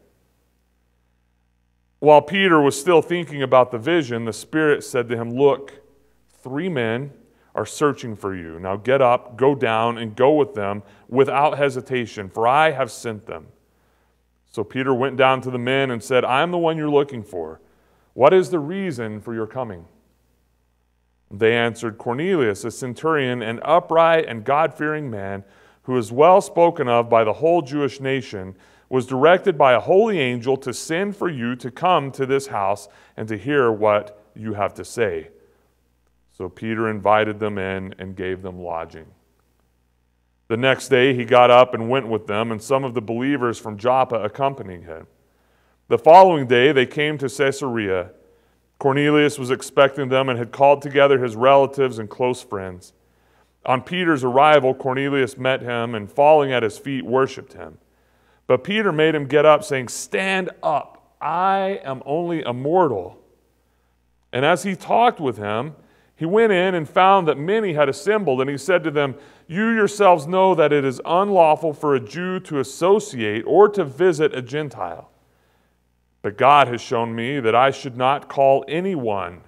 While Peter was still thinking about the vision, the Spirit said to him, "Look, three men are searching for you. Now get up, go down, and go with them without hesitation, for I have sent them." So Peter went down to the men and said, "I am the one you're looking for. What is the reason for your coming?" They answered, "Cornelius, a centurion, an upright and God-fearing man, who is well spoken of by the whole Jewish nation, was directed by a holy angel to send for you to come to this house and to hear what you have to say." So Peter invited them in and gave them lodging. The next day he got up and went with them, and some of the believers from Joppa accompanied him. The following day they came to Caesarea. Cornelius was expecting them and had called together his relatives and close friends. On Peter's arrival, Cornelius met him and, falling at his feet, worshipped him. But Peter made him get up, saying, "Stand up, I am only a mortal." And as he talked with him, he went in and found that many had assembled, and he said to them, "You yourselves know that it is unlawful for a Jew to associate or to visit a Gentile. But God has shown me that I should not call anyone,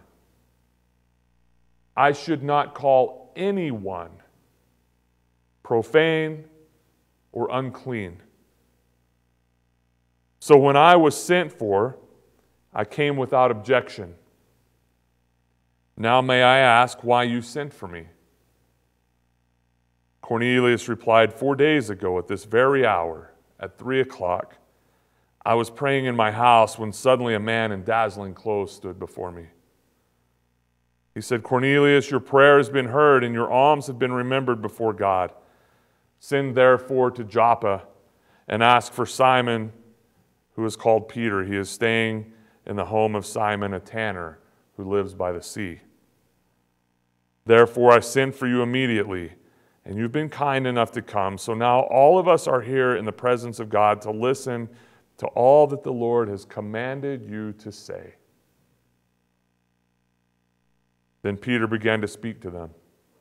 I should not call anyone profane or unclean. So when I was sent for, I came without objection. Now may I ask why you sent for me?" Cornelius replied, "Four days ago at this very hour, at three o'clock, I was praying in my house when suddenly a man in dazzling clothes stood before me. He said, 'Cornelius, your prayer has been heard and your alms have been remembered before God. Send therefore to Joppa and ask for Simon, who is called Peter. He is staying in the home of Simon, a tanner, who lives by the sea.' Therefore I sent for you immediately, and you've been kind enough to come. So now all of us are here in the presence of God to listen to all that the Lord has commanded you to say." Then Peter began to speak to them.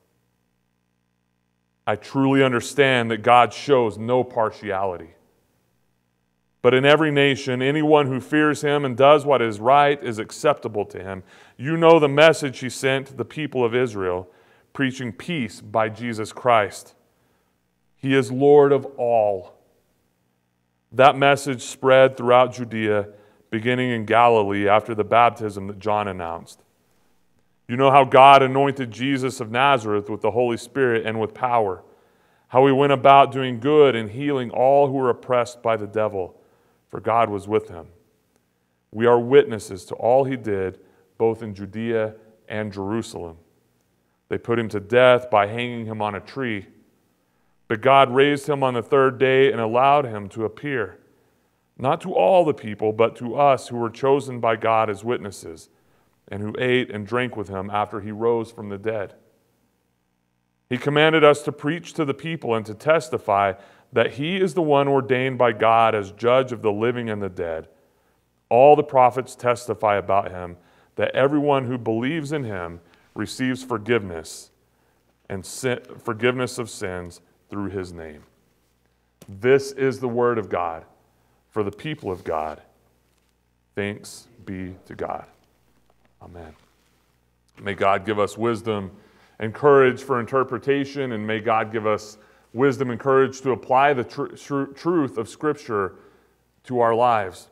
"I truly understand that God shows no partiality. But in every nation, anyone who fears him and does what is right is acceptable to him. You know the message he sent to the people of Israel, preaching peace by Jesus Christ. He is Lord of all. That message spread throughout Judea, beginning in Galilee after the baptism that John announced. You know how God anointed Jesus of Nazareth with the Holy Spirit and with power, how he went about doing good and healing all who were oppressed by the devil, for God was with him. We are witnesses to all he did, both in Judea and Jerusalem. They put him to death by hanging him on a tree. But God raised him on the third day and allowed him to appear, not to all the people, but to us who were chosen by God as witnesses, and who ate and drank with him after he rose from the dead. He commanded us to preach to the people and to testify that he is the one ordained by God as judge of the living and the dead. All the prophets testify about him, that everyone who believes in him receives forgiveness and sin, forgiveness of sins through his name." This is the word of God for the people of God. Thanks be to God. Amen. May God give us wisdom and courage for interpretation, and may God give us wisdom and courage to apply the tr- tr- truth of Scripture to our lives.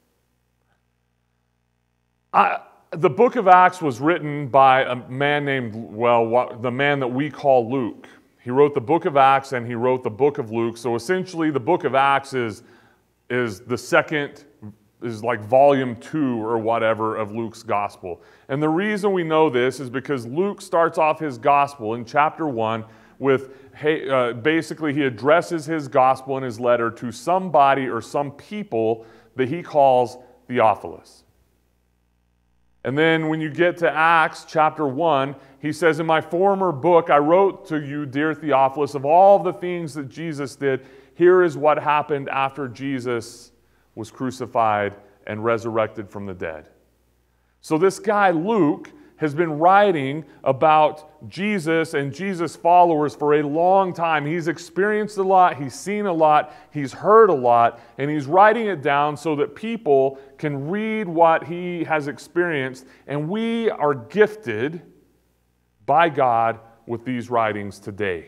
I, the book of Acts was written by a man named, well, what, the man that we call Luke. He wrote the book of Acts and he wrote the book of Luke. So essentially the book of Acts is, is the second, is like volume two or whatever of Luke's gospel. And the reason we know this is because Luke starts off his gospel in chapter one with, hey, uh, basically he addresses his gospel in his letter to somebody or some people that he calls Theophilus. And then when you get to Acts chapter one, he says, "In my former book I wrote to you, dear Theophilus, of all the things that Jesus did, here is what happened after Jesus was crucified and resurrected from the dead." So this guy Luke has been writing about Jesus and Jesus' followers for a long time. He's experienced a lot, he's seen a lot, he's heard a lot, and he's writing it down so that people can read what he has experienced, and we are gifted by God with these writings today.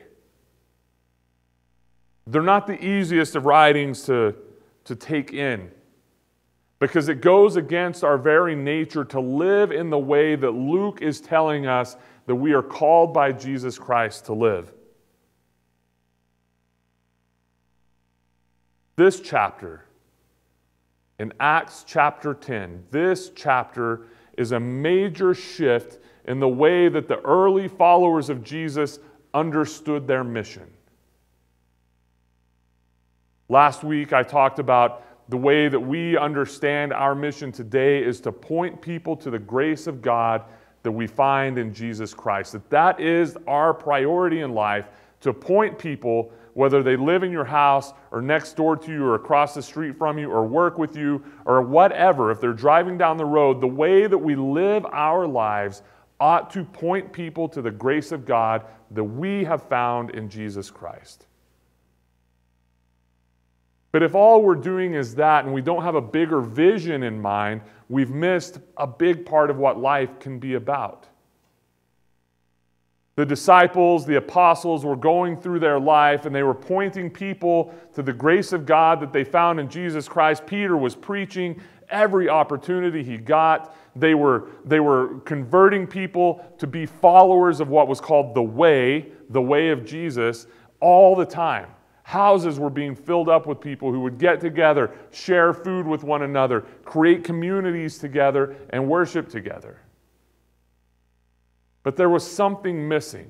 They're not the easiest of writings to, to take in, because it goes against our very nature to live in the way that Luke is telling us that we are called by Jesus Christ to live. This chapter, in Acts chapter ten, this chapter is a major shift in the way that the early followers of Jesus understood their mission. Last week I talked about the way that we understand our mission today is to point people to the grace of God that we find in Jesus Christ. That that is our priority in life, to point people, whether they live in your house or next door to you or across the street from you or work with you or whatever, if they're driving down the road, the way that we live our lives ought to point people to the grace of God that we have found in Jesus Christ. But if all we're doing is that and we don't have a bigger vision in mind, we've missed a big part of what life can be about. The disciples, the apostles, were going through their life and they were pointing people to the grace of God that they found in Jesus Christ. Peter was preaching every opportunity he got. They were, they were converting people to be followers of what was called the way, the way of Jesus, all the time. Houses were being filled up with people who would get together, share food with one another, create communities together, and worship together. But there was something missing.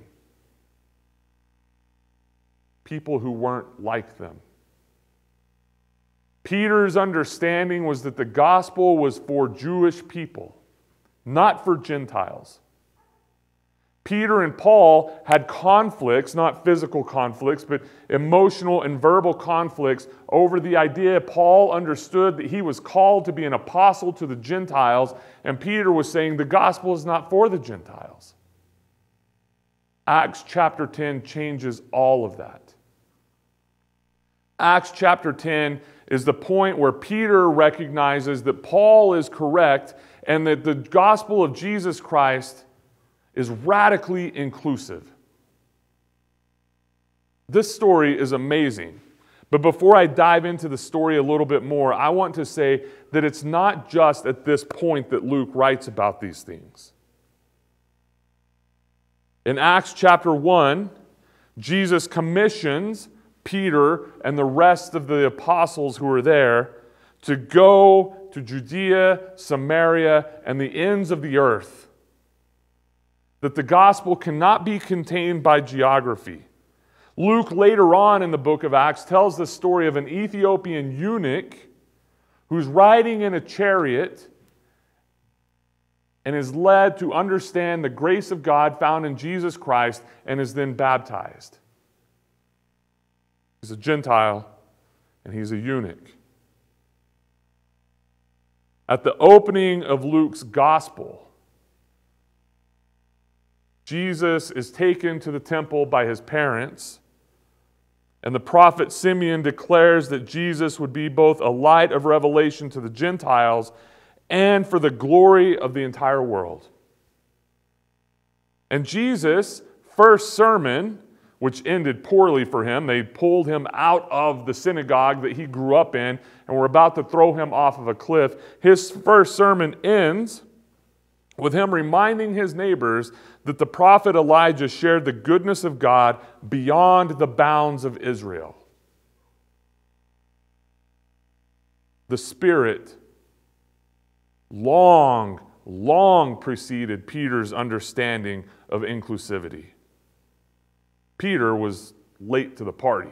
People who weren't like them. Peter's understanding was that the gospel was for Jewish people, not for Gentiles. Peter and Paul had conflicts, not physical conflicts, but emotional and verbal conflicts over the idea. Paul understood that he was called to be an apostle to the Gentiles, and Peter was saying the gospel is not for the Gentiles. Acts chapter ten changes all of that. Acts chapter ten is the point where Peter recognizes that Paul is correct and that the gospel of Jesus Christ is radically inclusive. This story is amazing. But before I dive into the story a little bit more, I want to say that it's not just at this point that Luke writes about these things. In Acts chapter one, Jesus commissions Peter and the rest of the apostles who are there to go to Judea, Samaria, and the ends of the earth. That the gospel cannot be contained by geography. Luke, later on in the book of Acts, tells the story of an Ethiopian eunuch who's riding in a chariot and is led to understand the grace of God found in Jesus Christ and is then baptized. He's a Gentile and he's a eunuch. At the opening of Luke's gospel, Jesus is taken to the temple by his parents, and the prophet Simeon declares that Jesus would be both a light of revelation to the Gentiles and for the glory of the entire world. And Jesus' first sermon, which ended poorly for him, they pulled him out of the synagogue that he grew up in and were about to throw him off of a cliff. His first sermon ends with him reminding his neighbors that the prophet Elijah shared the goodness of God beyond the bounds of Israel. The Spirit long, long preceded Peter's understanding of inclusivity. Peter was late to the party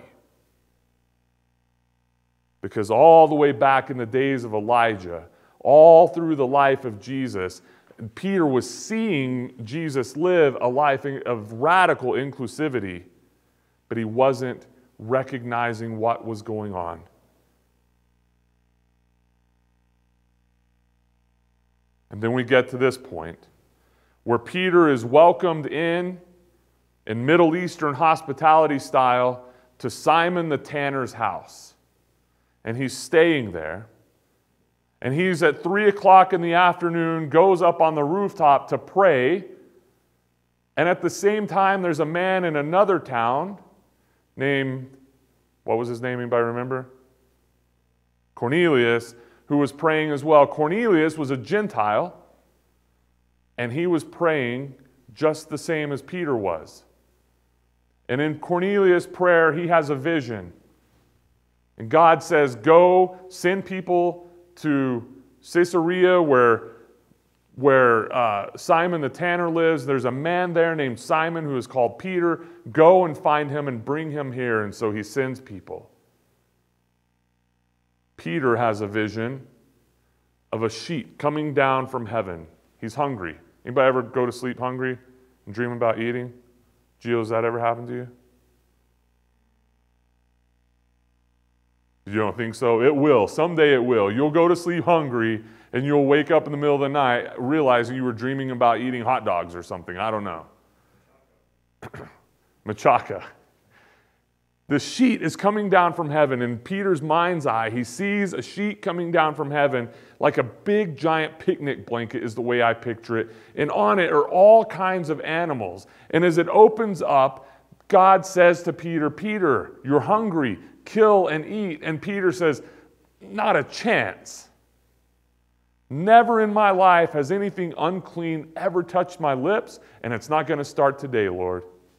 because all the way back in the days of Elijah, all through the life of Jesus, Peter was seeing Jesus live a life of radical inclusivity, but he wasn't recognizing what was going on. And then we get to this point where Peter is welcomed in, in Middle Eastern hospitality style, to Simon the tanner's house. And he's staying there. And he's at three o'clock in the afternoon, goes up on the rooftop to pray. And at the same time, there's a man in another town named, what was his name, anybody remember? Cornelius, who was praying as well. Cornelius was a Gentile, and he was praying just the same as Peter was. And in Cornelius' prayer, he has a vision. And God says, go, send people to Caesarea where, where uh, Simon the tanner lives. There's a man there named Simon who is called Peter. Go and find him and bring him here. And so he sends people. Peter has a vision of a sheet coming down from heaven. He's hungry. Anybody ever go to sleep hungry and dream about eating? Gio, has that ever happened to you? You don't think so? It will. Someday it will. You'll go to sleep hungry and you'll wake up in the middle of the night realizing you were dreaming about eating hot dogs or something. I don't know. Machaca. The sheet is coming down from heaven. In Peter's mind's eye, he sees a sheet coming down from heaven like a big giant picnic blanket is the way I picture it. And on it are all kinds of animals. And as it opens up, God says to Peter, Peter, you're hungry. Kill and eat. And Peter says, not a chance. Never in my life has anything unclean ever touched my lips, and it's not going to start today, Lord.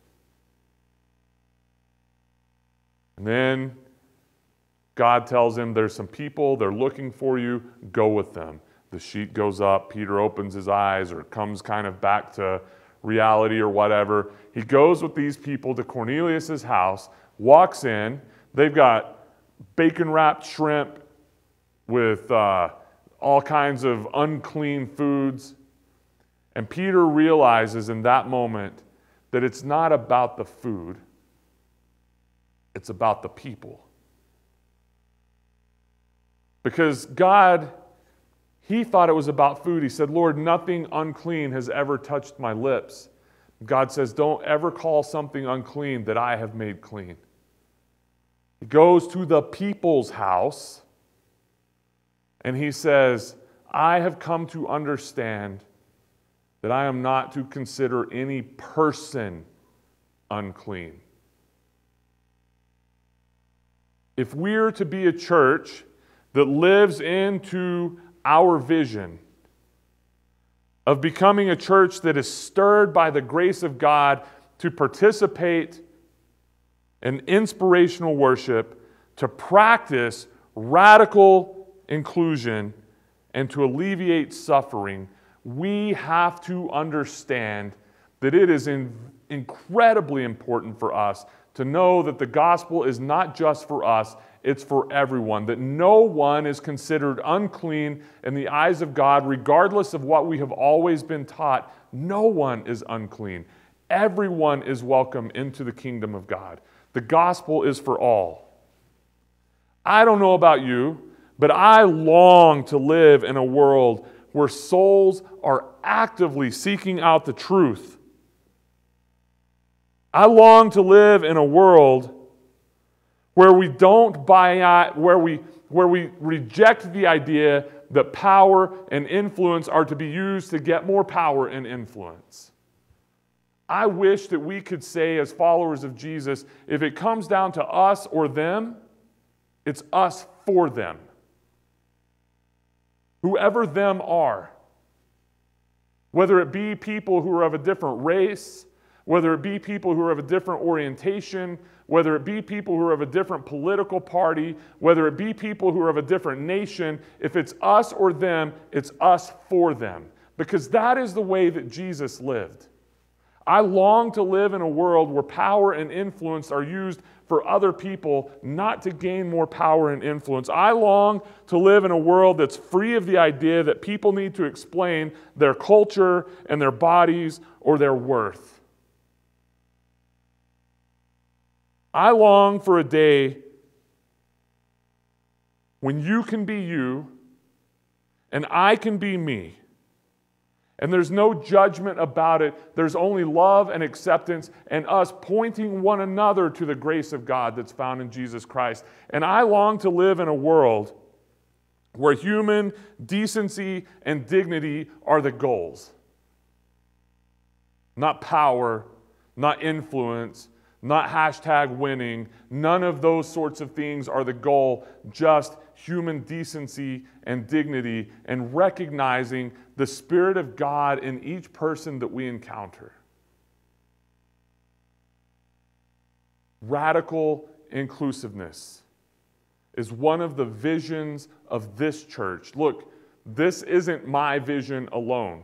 And then God tells him, there's some people, they're looking for you, go with them. The sheet goes up, Peter opens his eyes or comes kind of back to reality or whatever. He goes with these people to Cornelius' house, walks in. They've got bacon-wrapped shrimp with uh, all kinds of unclean foods. And Peter realizes in that moment that it's not about the food, it's about the people. Because God, he thought it was about food. He said, Lord, nothing unclean has ever touched my lips. God says, don't ever call something unclean that I have made clean. He goes to the people's house and he says, I have come to understand that I am not to consider any person unclean. If we're to be a church that lives into our vision of becoming a church that is stirred by the grace of God to participate in inspirational worship, to practice radical inclusion, and to alleviate suffering, we have to understand that it is in, incredibly important for us to know that the gospel is not just for us, it's for everyone, that no one is considered unclean in the eyes of God, regardless of what we have always been taught. No one is unclean. Everyone is welcome into the kingdom of God. The gospel is for all. I don't know about you, but I long to live in a world where souls are actively seeking out the truth. I long to live in a world where we don't buy, where we, where we reject the idea that power and influence are to be used to get more power and influence. I wish that we could say as followers of Jesus, if it comes down to us or them, it's us for them. Whoever them are. Whether it be people who are of a different race, whether it be people who are of a different orientation, whether it be people who are of a different political party, whether it be people who are of a different nation, if it's us or them, it's us for them. Because that is the way that Jesus lived. I long to live in a world where power and influence are used for other people, not to gain more power and influence. I long to live in a world that's free of the idea that people need to explain their culture and their bodies or their worth. I long for a day when you can be you and I can be me, And there's no judgment about it. There's only love and acceptance and us pointing one another to the grace of God that's found in Jesus Christ. And I long to live in a world where human decency and dignity are the goals. Not power, not influence, not hashtag winning. None of those sorts of things are the goal. Just human decency and dignity and recognizing the Spirit of God in each person that we encounter. Radical inclusiveness is one of the visions of this church. Look, this isn't my vision alone.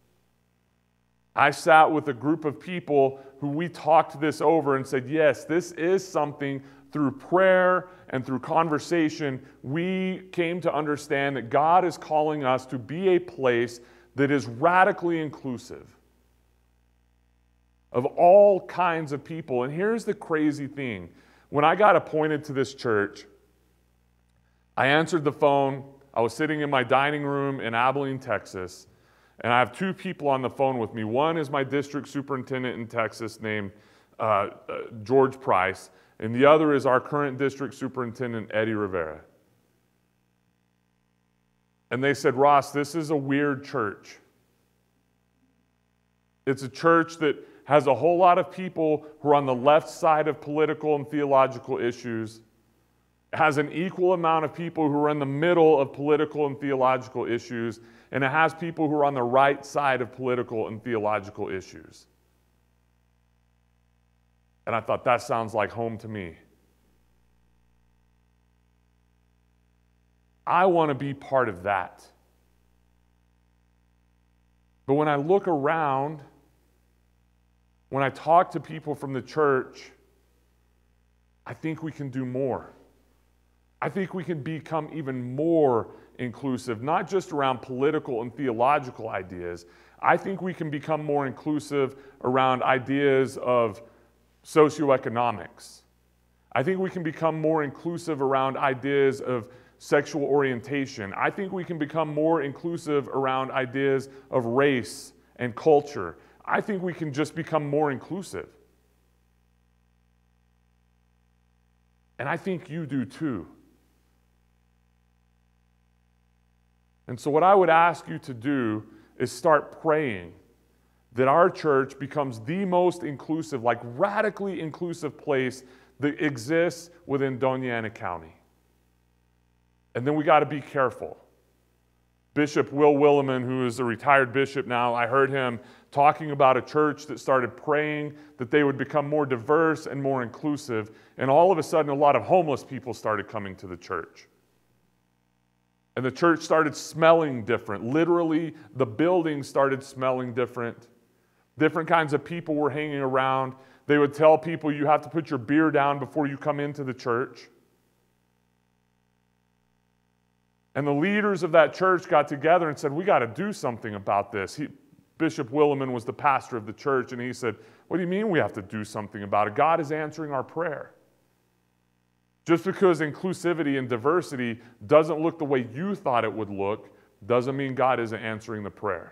I sat with a group of people who we talked this over and said, yes, this is something through prayer and through conversation, we came to understand that God is calling us to be a place that is radically inclusive of all kinds of people. And here's the crazy thing. When I got appointed to this church, I answered the phone. I was sitting in my dining room in Abilene, Texas, and I have two people on the phone with me. One is my district superintendent in Texas named uh, uh, George Price, and the other is our current district superintendent, Eddie Rivera. And they said, Ross, this is a weird church. It's a church that has a whole lot of people who are on the left side of political and theological issues. It has an equal amount of people who are in the middle of political and theological issues, and it has people who are on the right side of political and theological issues. And I thought, that sounds like home to me. I want to be part of that. But when I look around, when I talk to people from the church, I think we can do more. I think we can become even more inclusive, not just around political and theological ideas. I think we can become more inclusive around ideas of socioeconomics. I think we can become more inclusive around ideas of sexual orientation. I think we can become more inclusive around ideas of race and culture. I think we can just become more inclusive. And I think you do too. And so what I would ask you to do is start praying that our church becomes the most inclusive, like radically inclusive place that exists within Doña Ana County. And then we got to be careful. Bishop Will Williman, who is a retired bishop now, I heard him talking about a church that started praying that they would become more diverse and more inclusive. And all of a sudden, a lot of homeless people started coming to the church. And the church started smelling different. Literally, the building started smelling different. Different kinds of people were hanging around. They would tell people, you have to put your beer down before you come into the church. And the leaders of that church got together and said, we got to do something about this. He, Bishop Williman was the pastor of the church, and he said, what do you mean we have to do something about it? God is answering our prayer. Just because inclusivity and diversity doesn't look the way you thought it would look, doesn't mean God isn't answering the prayer.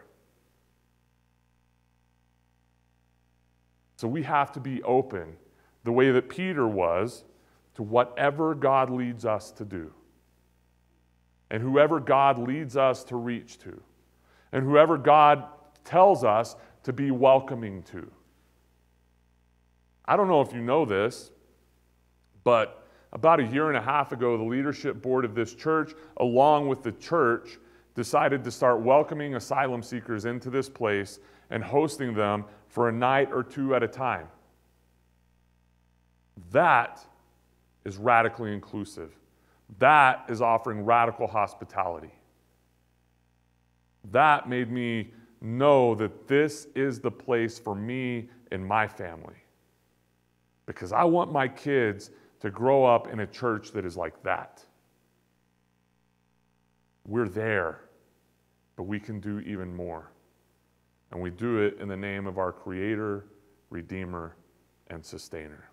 So we have to be open, the way that Peter was, to whatever God leads us to do. And whoever God leads us to reach to. And whoever God tells us to be welcoming to. I don't know if you know this, but about a year and a half ago, the leadership board of this church, along with the church, decided to start welcoming asylum seekers into this place and hosting them for a night or two at a time. That is radically inclusive. That is offering radical hospitality. That made me know that this is the place for me and my family. Because I want my kids to grow up in a church that is like that. We're there, but we can do even more. And we do it in the name of our Creator, Redeemer, and Sustainer.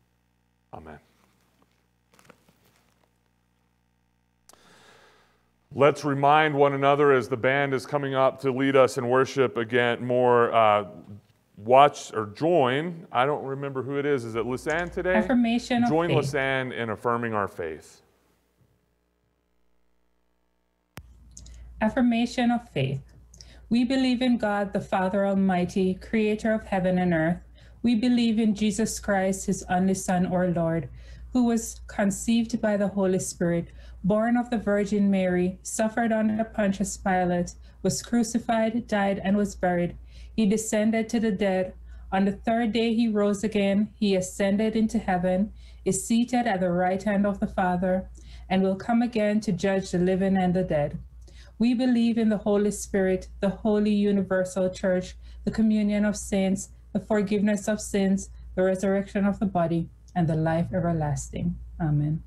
Amen. Let's remind one another as the band is coming up to lead us in worship again more. Uh, watch or join. I don't remember who it is. Is it Lisanne today? Affirmation of Join faith. Lisanne in affirming our faith. Affirmation of faith. We believe in God, the Father Almighty, creator of heaven and earth. We believe in Jesus Christ, his only Son, our Lord, who was conceived by the Holy Spirit, born of the Virgin Mary, suffered under Pontius Pilate, was crucified, died, and was buried. He descended to the dead. On the third day he rose again. He ascended into heaven, is seated at the right hand of the Father, and will come again to judge the living and the dead. We believe in the Holy Spirit, the holy universal church, the communion of saints, the forgiveness of sins, the resurrection of the body, and the life everlasting. Amen.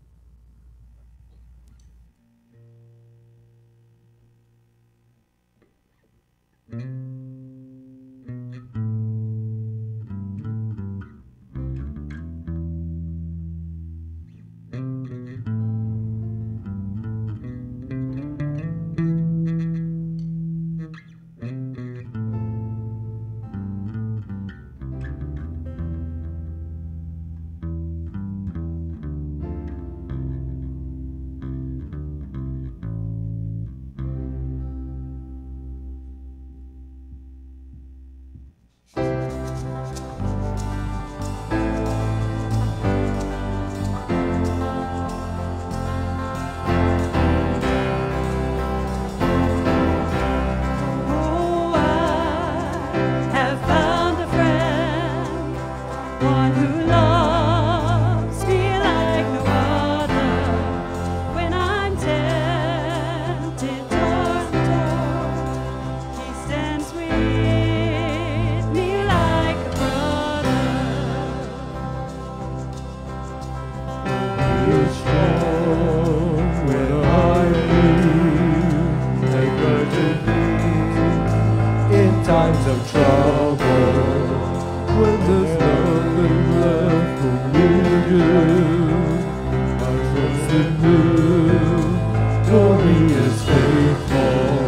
Times of trouble, when there's nothing left for me to do, I trust in you, for he is faithful.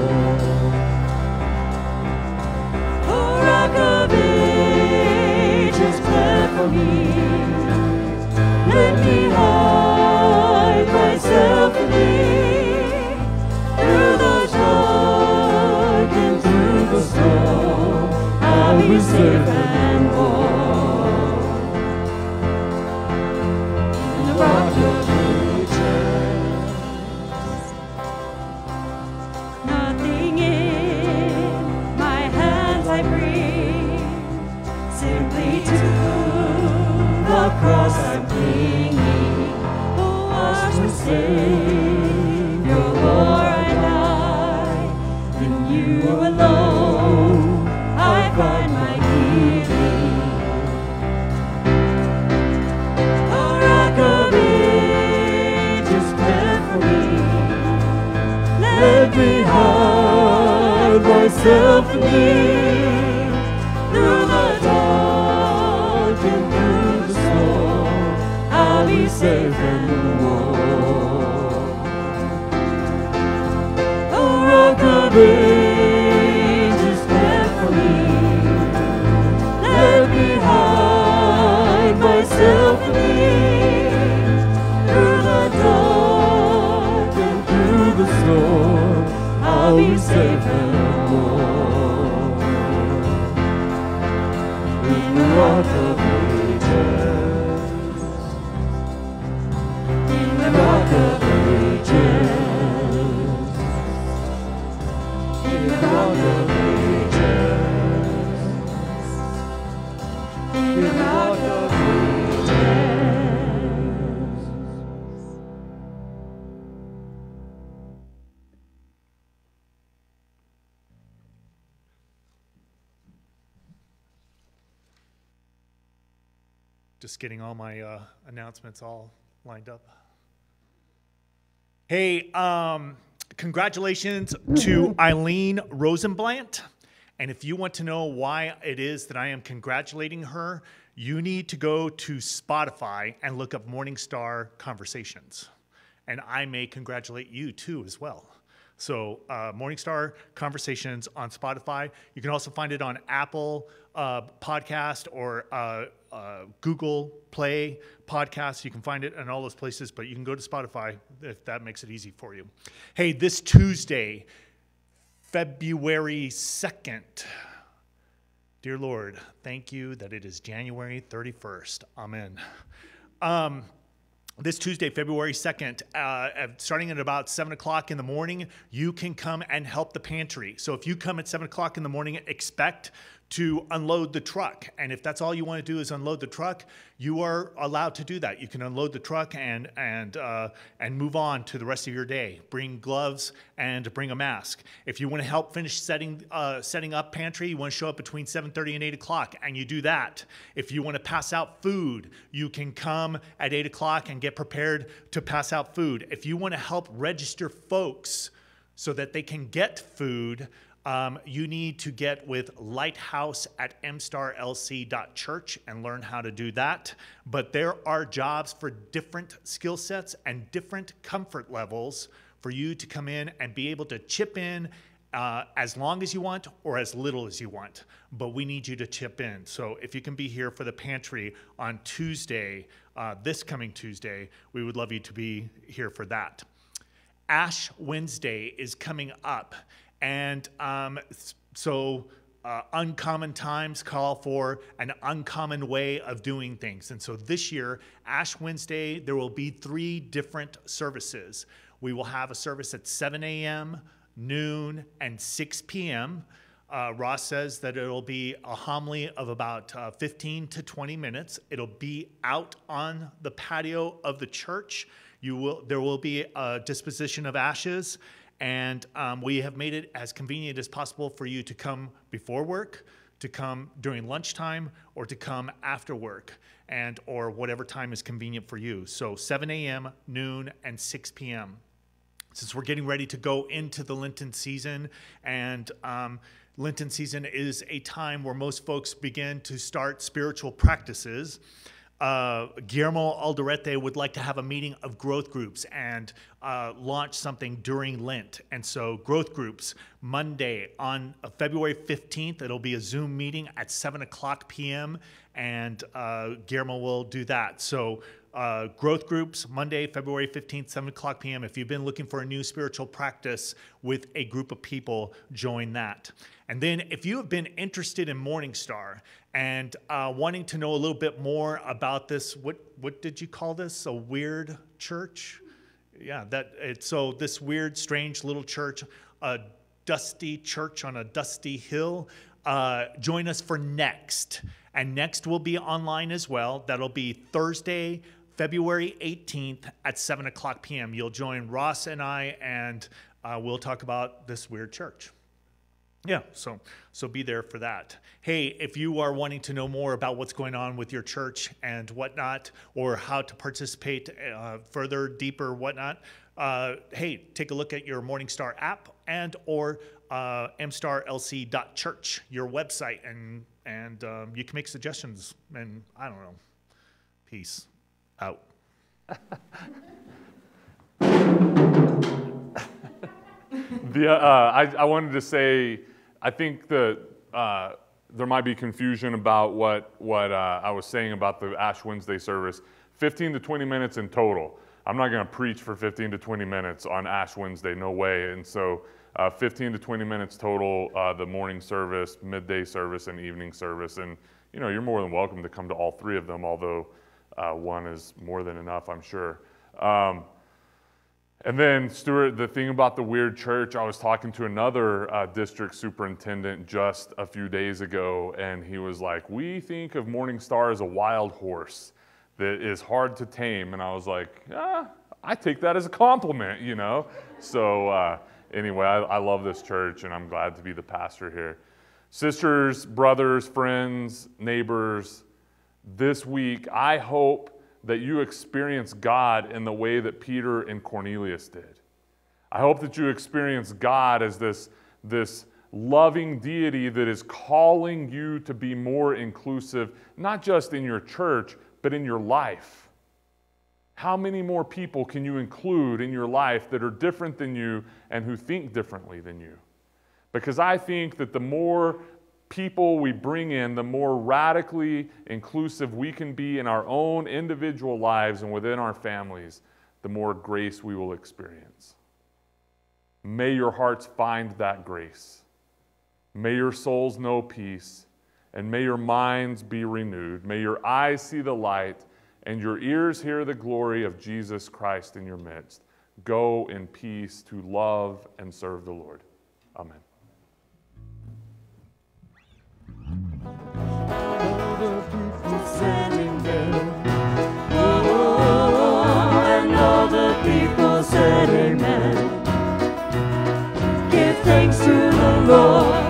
A rock of ages cleft for me, let me hide myself in thee, through the dark and through the storm, I'll be safe and warm. In the rock of ages, nothing in my hands I bring, simply to the cross I'm clinging. Oh, wash me, Savior, Lord, I die, in you alone I find my healing. A rock of ages cleft for me, let me hide myself in thee, through the dark and through the storm, I'll be safe and warm. A rock of ages cleft for me, let me hide myself in thee, through the dark and through the storm, I'll be safe and warm. In the rock of ages, in the rock of ages, in the rock of ages, in the rock of ages. Just getting all my uh, announcements all lined up. Hey, um, congratulations to Eileen Rosenblatt. And if you want to know why it is that I am congratulating her, you need to go to Spotify and look up Morning Star Conversations. and I may congratulate you too as well. So uh, Morningstar Conversations on Spotify. You can also find it on Apple uh, Podcast or uh, uh, Google Play Podcasts. You can find it in all those places, but you can go to Spotify if that makes it easy for you. Hey, this Tuesday, February second, dear Lord, thank you that it is January thirty-first. Amen. Um, This Tuesday, February second, uh, starting at about seven o'clock in the morning, you can come and help the pantry. So if you come at seven o'clock in the morning, expect to unload the truck. And if that's all you want to do is unload the truck, you are allowed to do that. You can unload the truck and and uh, and move on to the rest of your day. Bring gloves and bring a mask. If you want to help finish setting uh, setting up pantry, you want to show up between seven thirty and eight o'clock, and you do that. If you want to pass out food, you can come at eight o'clock and get prepared to pass out food. If you want to help register folks so that they can get food, Um, you need to get with lighthouse at m star l c dot church and learn how to do that. But there are jobs for different skill sets and different comfort levels for you to come in and be able to chip in uh, as long as you want or as little as you want. But we need you to chip in. So if you can be here for the pantry on Tuesday, uh, this coming Tuesday, we would love you to be here for that. Ash Wednesday is coming up. And um, so uh, uncommon times call for an uncommon way of doing things. And so this year, Ash Wednesday, there will be three different services. We will have a service at seven a.m., noon, and six p.m. Uh, Ross says that it'll be a homily of about uh, fifteen to twenty minutes. It'll be out on the patio of the church. You will, there will be a disposition of ashes. And um, we have made it as convenient as possible for you to come before work, to come during lunchtime, or to come after work, and or whatever time is convenient for you. So seven a.m., noon, and six p.m. Since we're getting ready to go into the Lenten season, and um, Lenten season is a time where most folks begin to start spiritual practices. Uh, Guillermo Alderete would like to have a meeting of growth groups and uh, launch something during Lent. And so growth groups, Monday on uh, February fifteenth, it'll be a Zoom meeting at seven o'clock p.m. and uh, Guillermo will do that. So uh, growth groups, Monday, February fifteenth, seven o'clock p.m. If you've been looking for a new spiritual practice with a group of people, join that. And then if you have been interested in Morningstar and uh, wanting to know a little bit more about this, what what did you call this? A weird church? Yeah, that it's so this weird, strange little church, a dusty church on a dusty hill. Uh, join us for Next, and Next will be online as well. That'll be Thursday, February eighteenth at seven o'clock p.m. You'll join Ross and I, and uh, we'll talk about this weird church. Yeah, so so be there for that. Hey, if you are wanting to know more about what's going on with your church and whatnot, or how to participate uh, further, deeper, whatnot, uh, hey, take a look at your Morningstar app and or uh, m star l c dot church, your website, and and um, you can make suggestions. And I don't know. Peace out. The, uh, I, I wanted to say, I think that uh, there might be confusion about what, what uh, I was saying about the Ash Wednesday service. fifteen to twenty minutes in total. I'm not going to preach for fifteen to twenty minutes on Ash Wednesday, no way. And so uh, fifteen to twenty minutes total, uh, the morning service, midday service, and evening service. And, you know, you're more than welcome to come to all three of them, although uh, one is more than enough, I'm sure. Um, And then, Stuart, the thing about the weird church, I was talking to another uh, district superintendent just a few days ago, and he was like, we think of Morningstar as a wild horse that is hard to tame. And I was like, ah, I take that as a compliment, you know? So uh, anyway, I, I love this church, and I'm glad to be the pastor here. Sisters, brothers, friends, neighbors, this week, I hope that you experience God in the way that Peter and Cornelius did. I hope that you experience God as this, this loving deity that is calling you to be more inclusive, not just in your church, but in your life. How many more people can you include in your life that are different than you and who think differently than you? Because I think that the more people we bring in, the more radically inclusive we can be in our own individual lives and within our families, the more grace we will experience. May your hearts find that grace. May your souls know peace, and may your minds be renewed. May your eyes see the light, and your ears hear the glory of Jesus Christ in your midst. Go in peace to love and serve the Lord. Amen. Standing there. Oh, and all the people said amen. Give thanks to the Lord.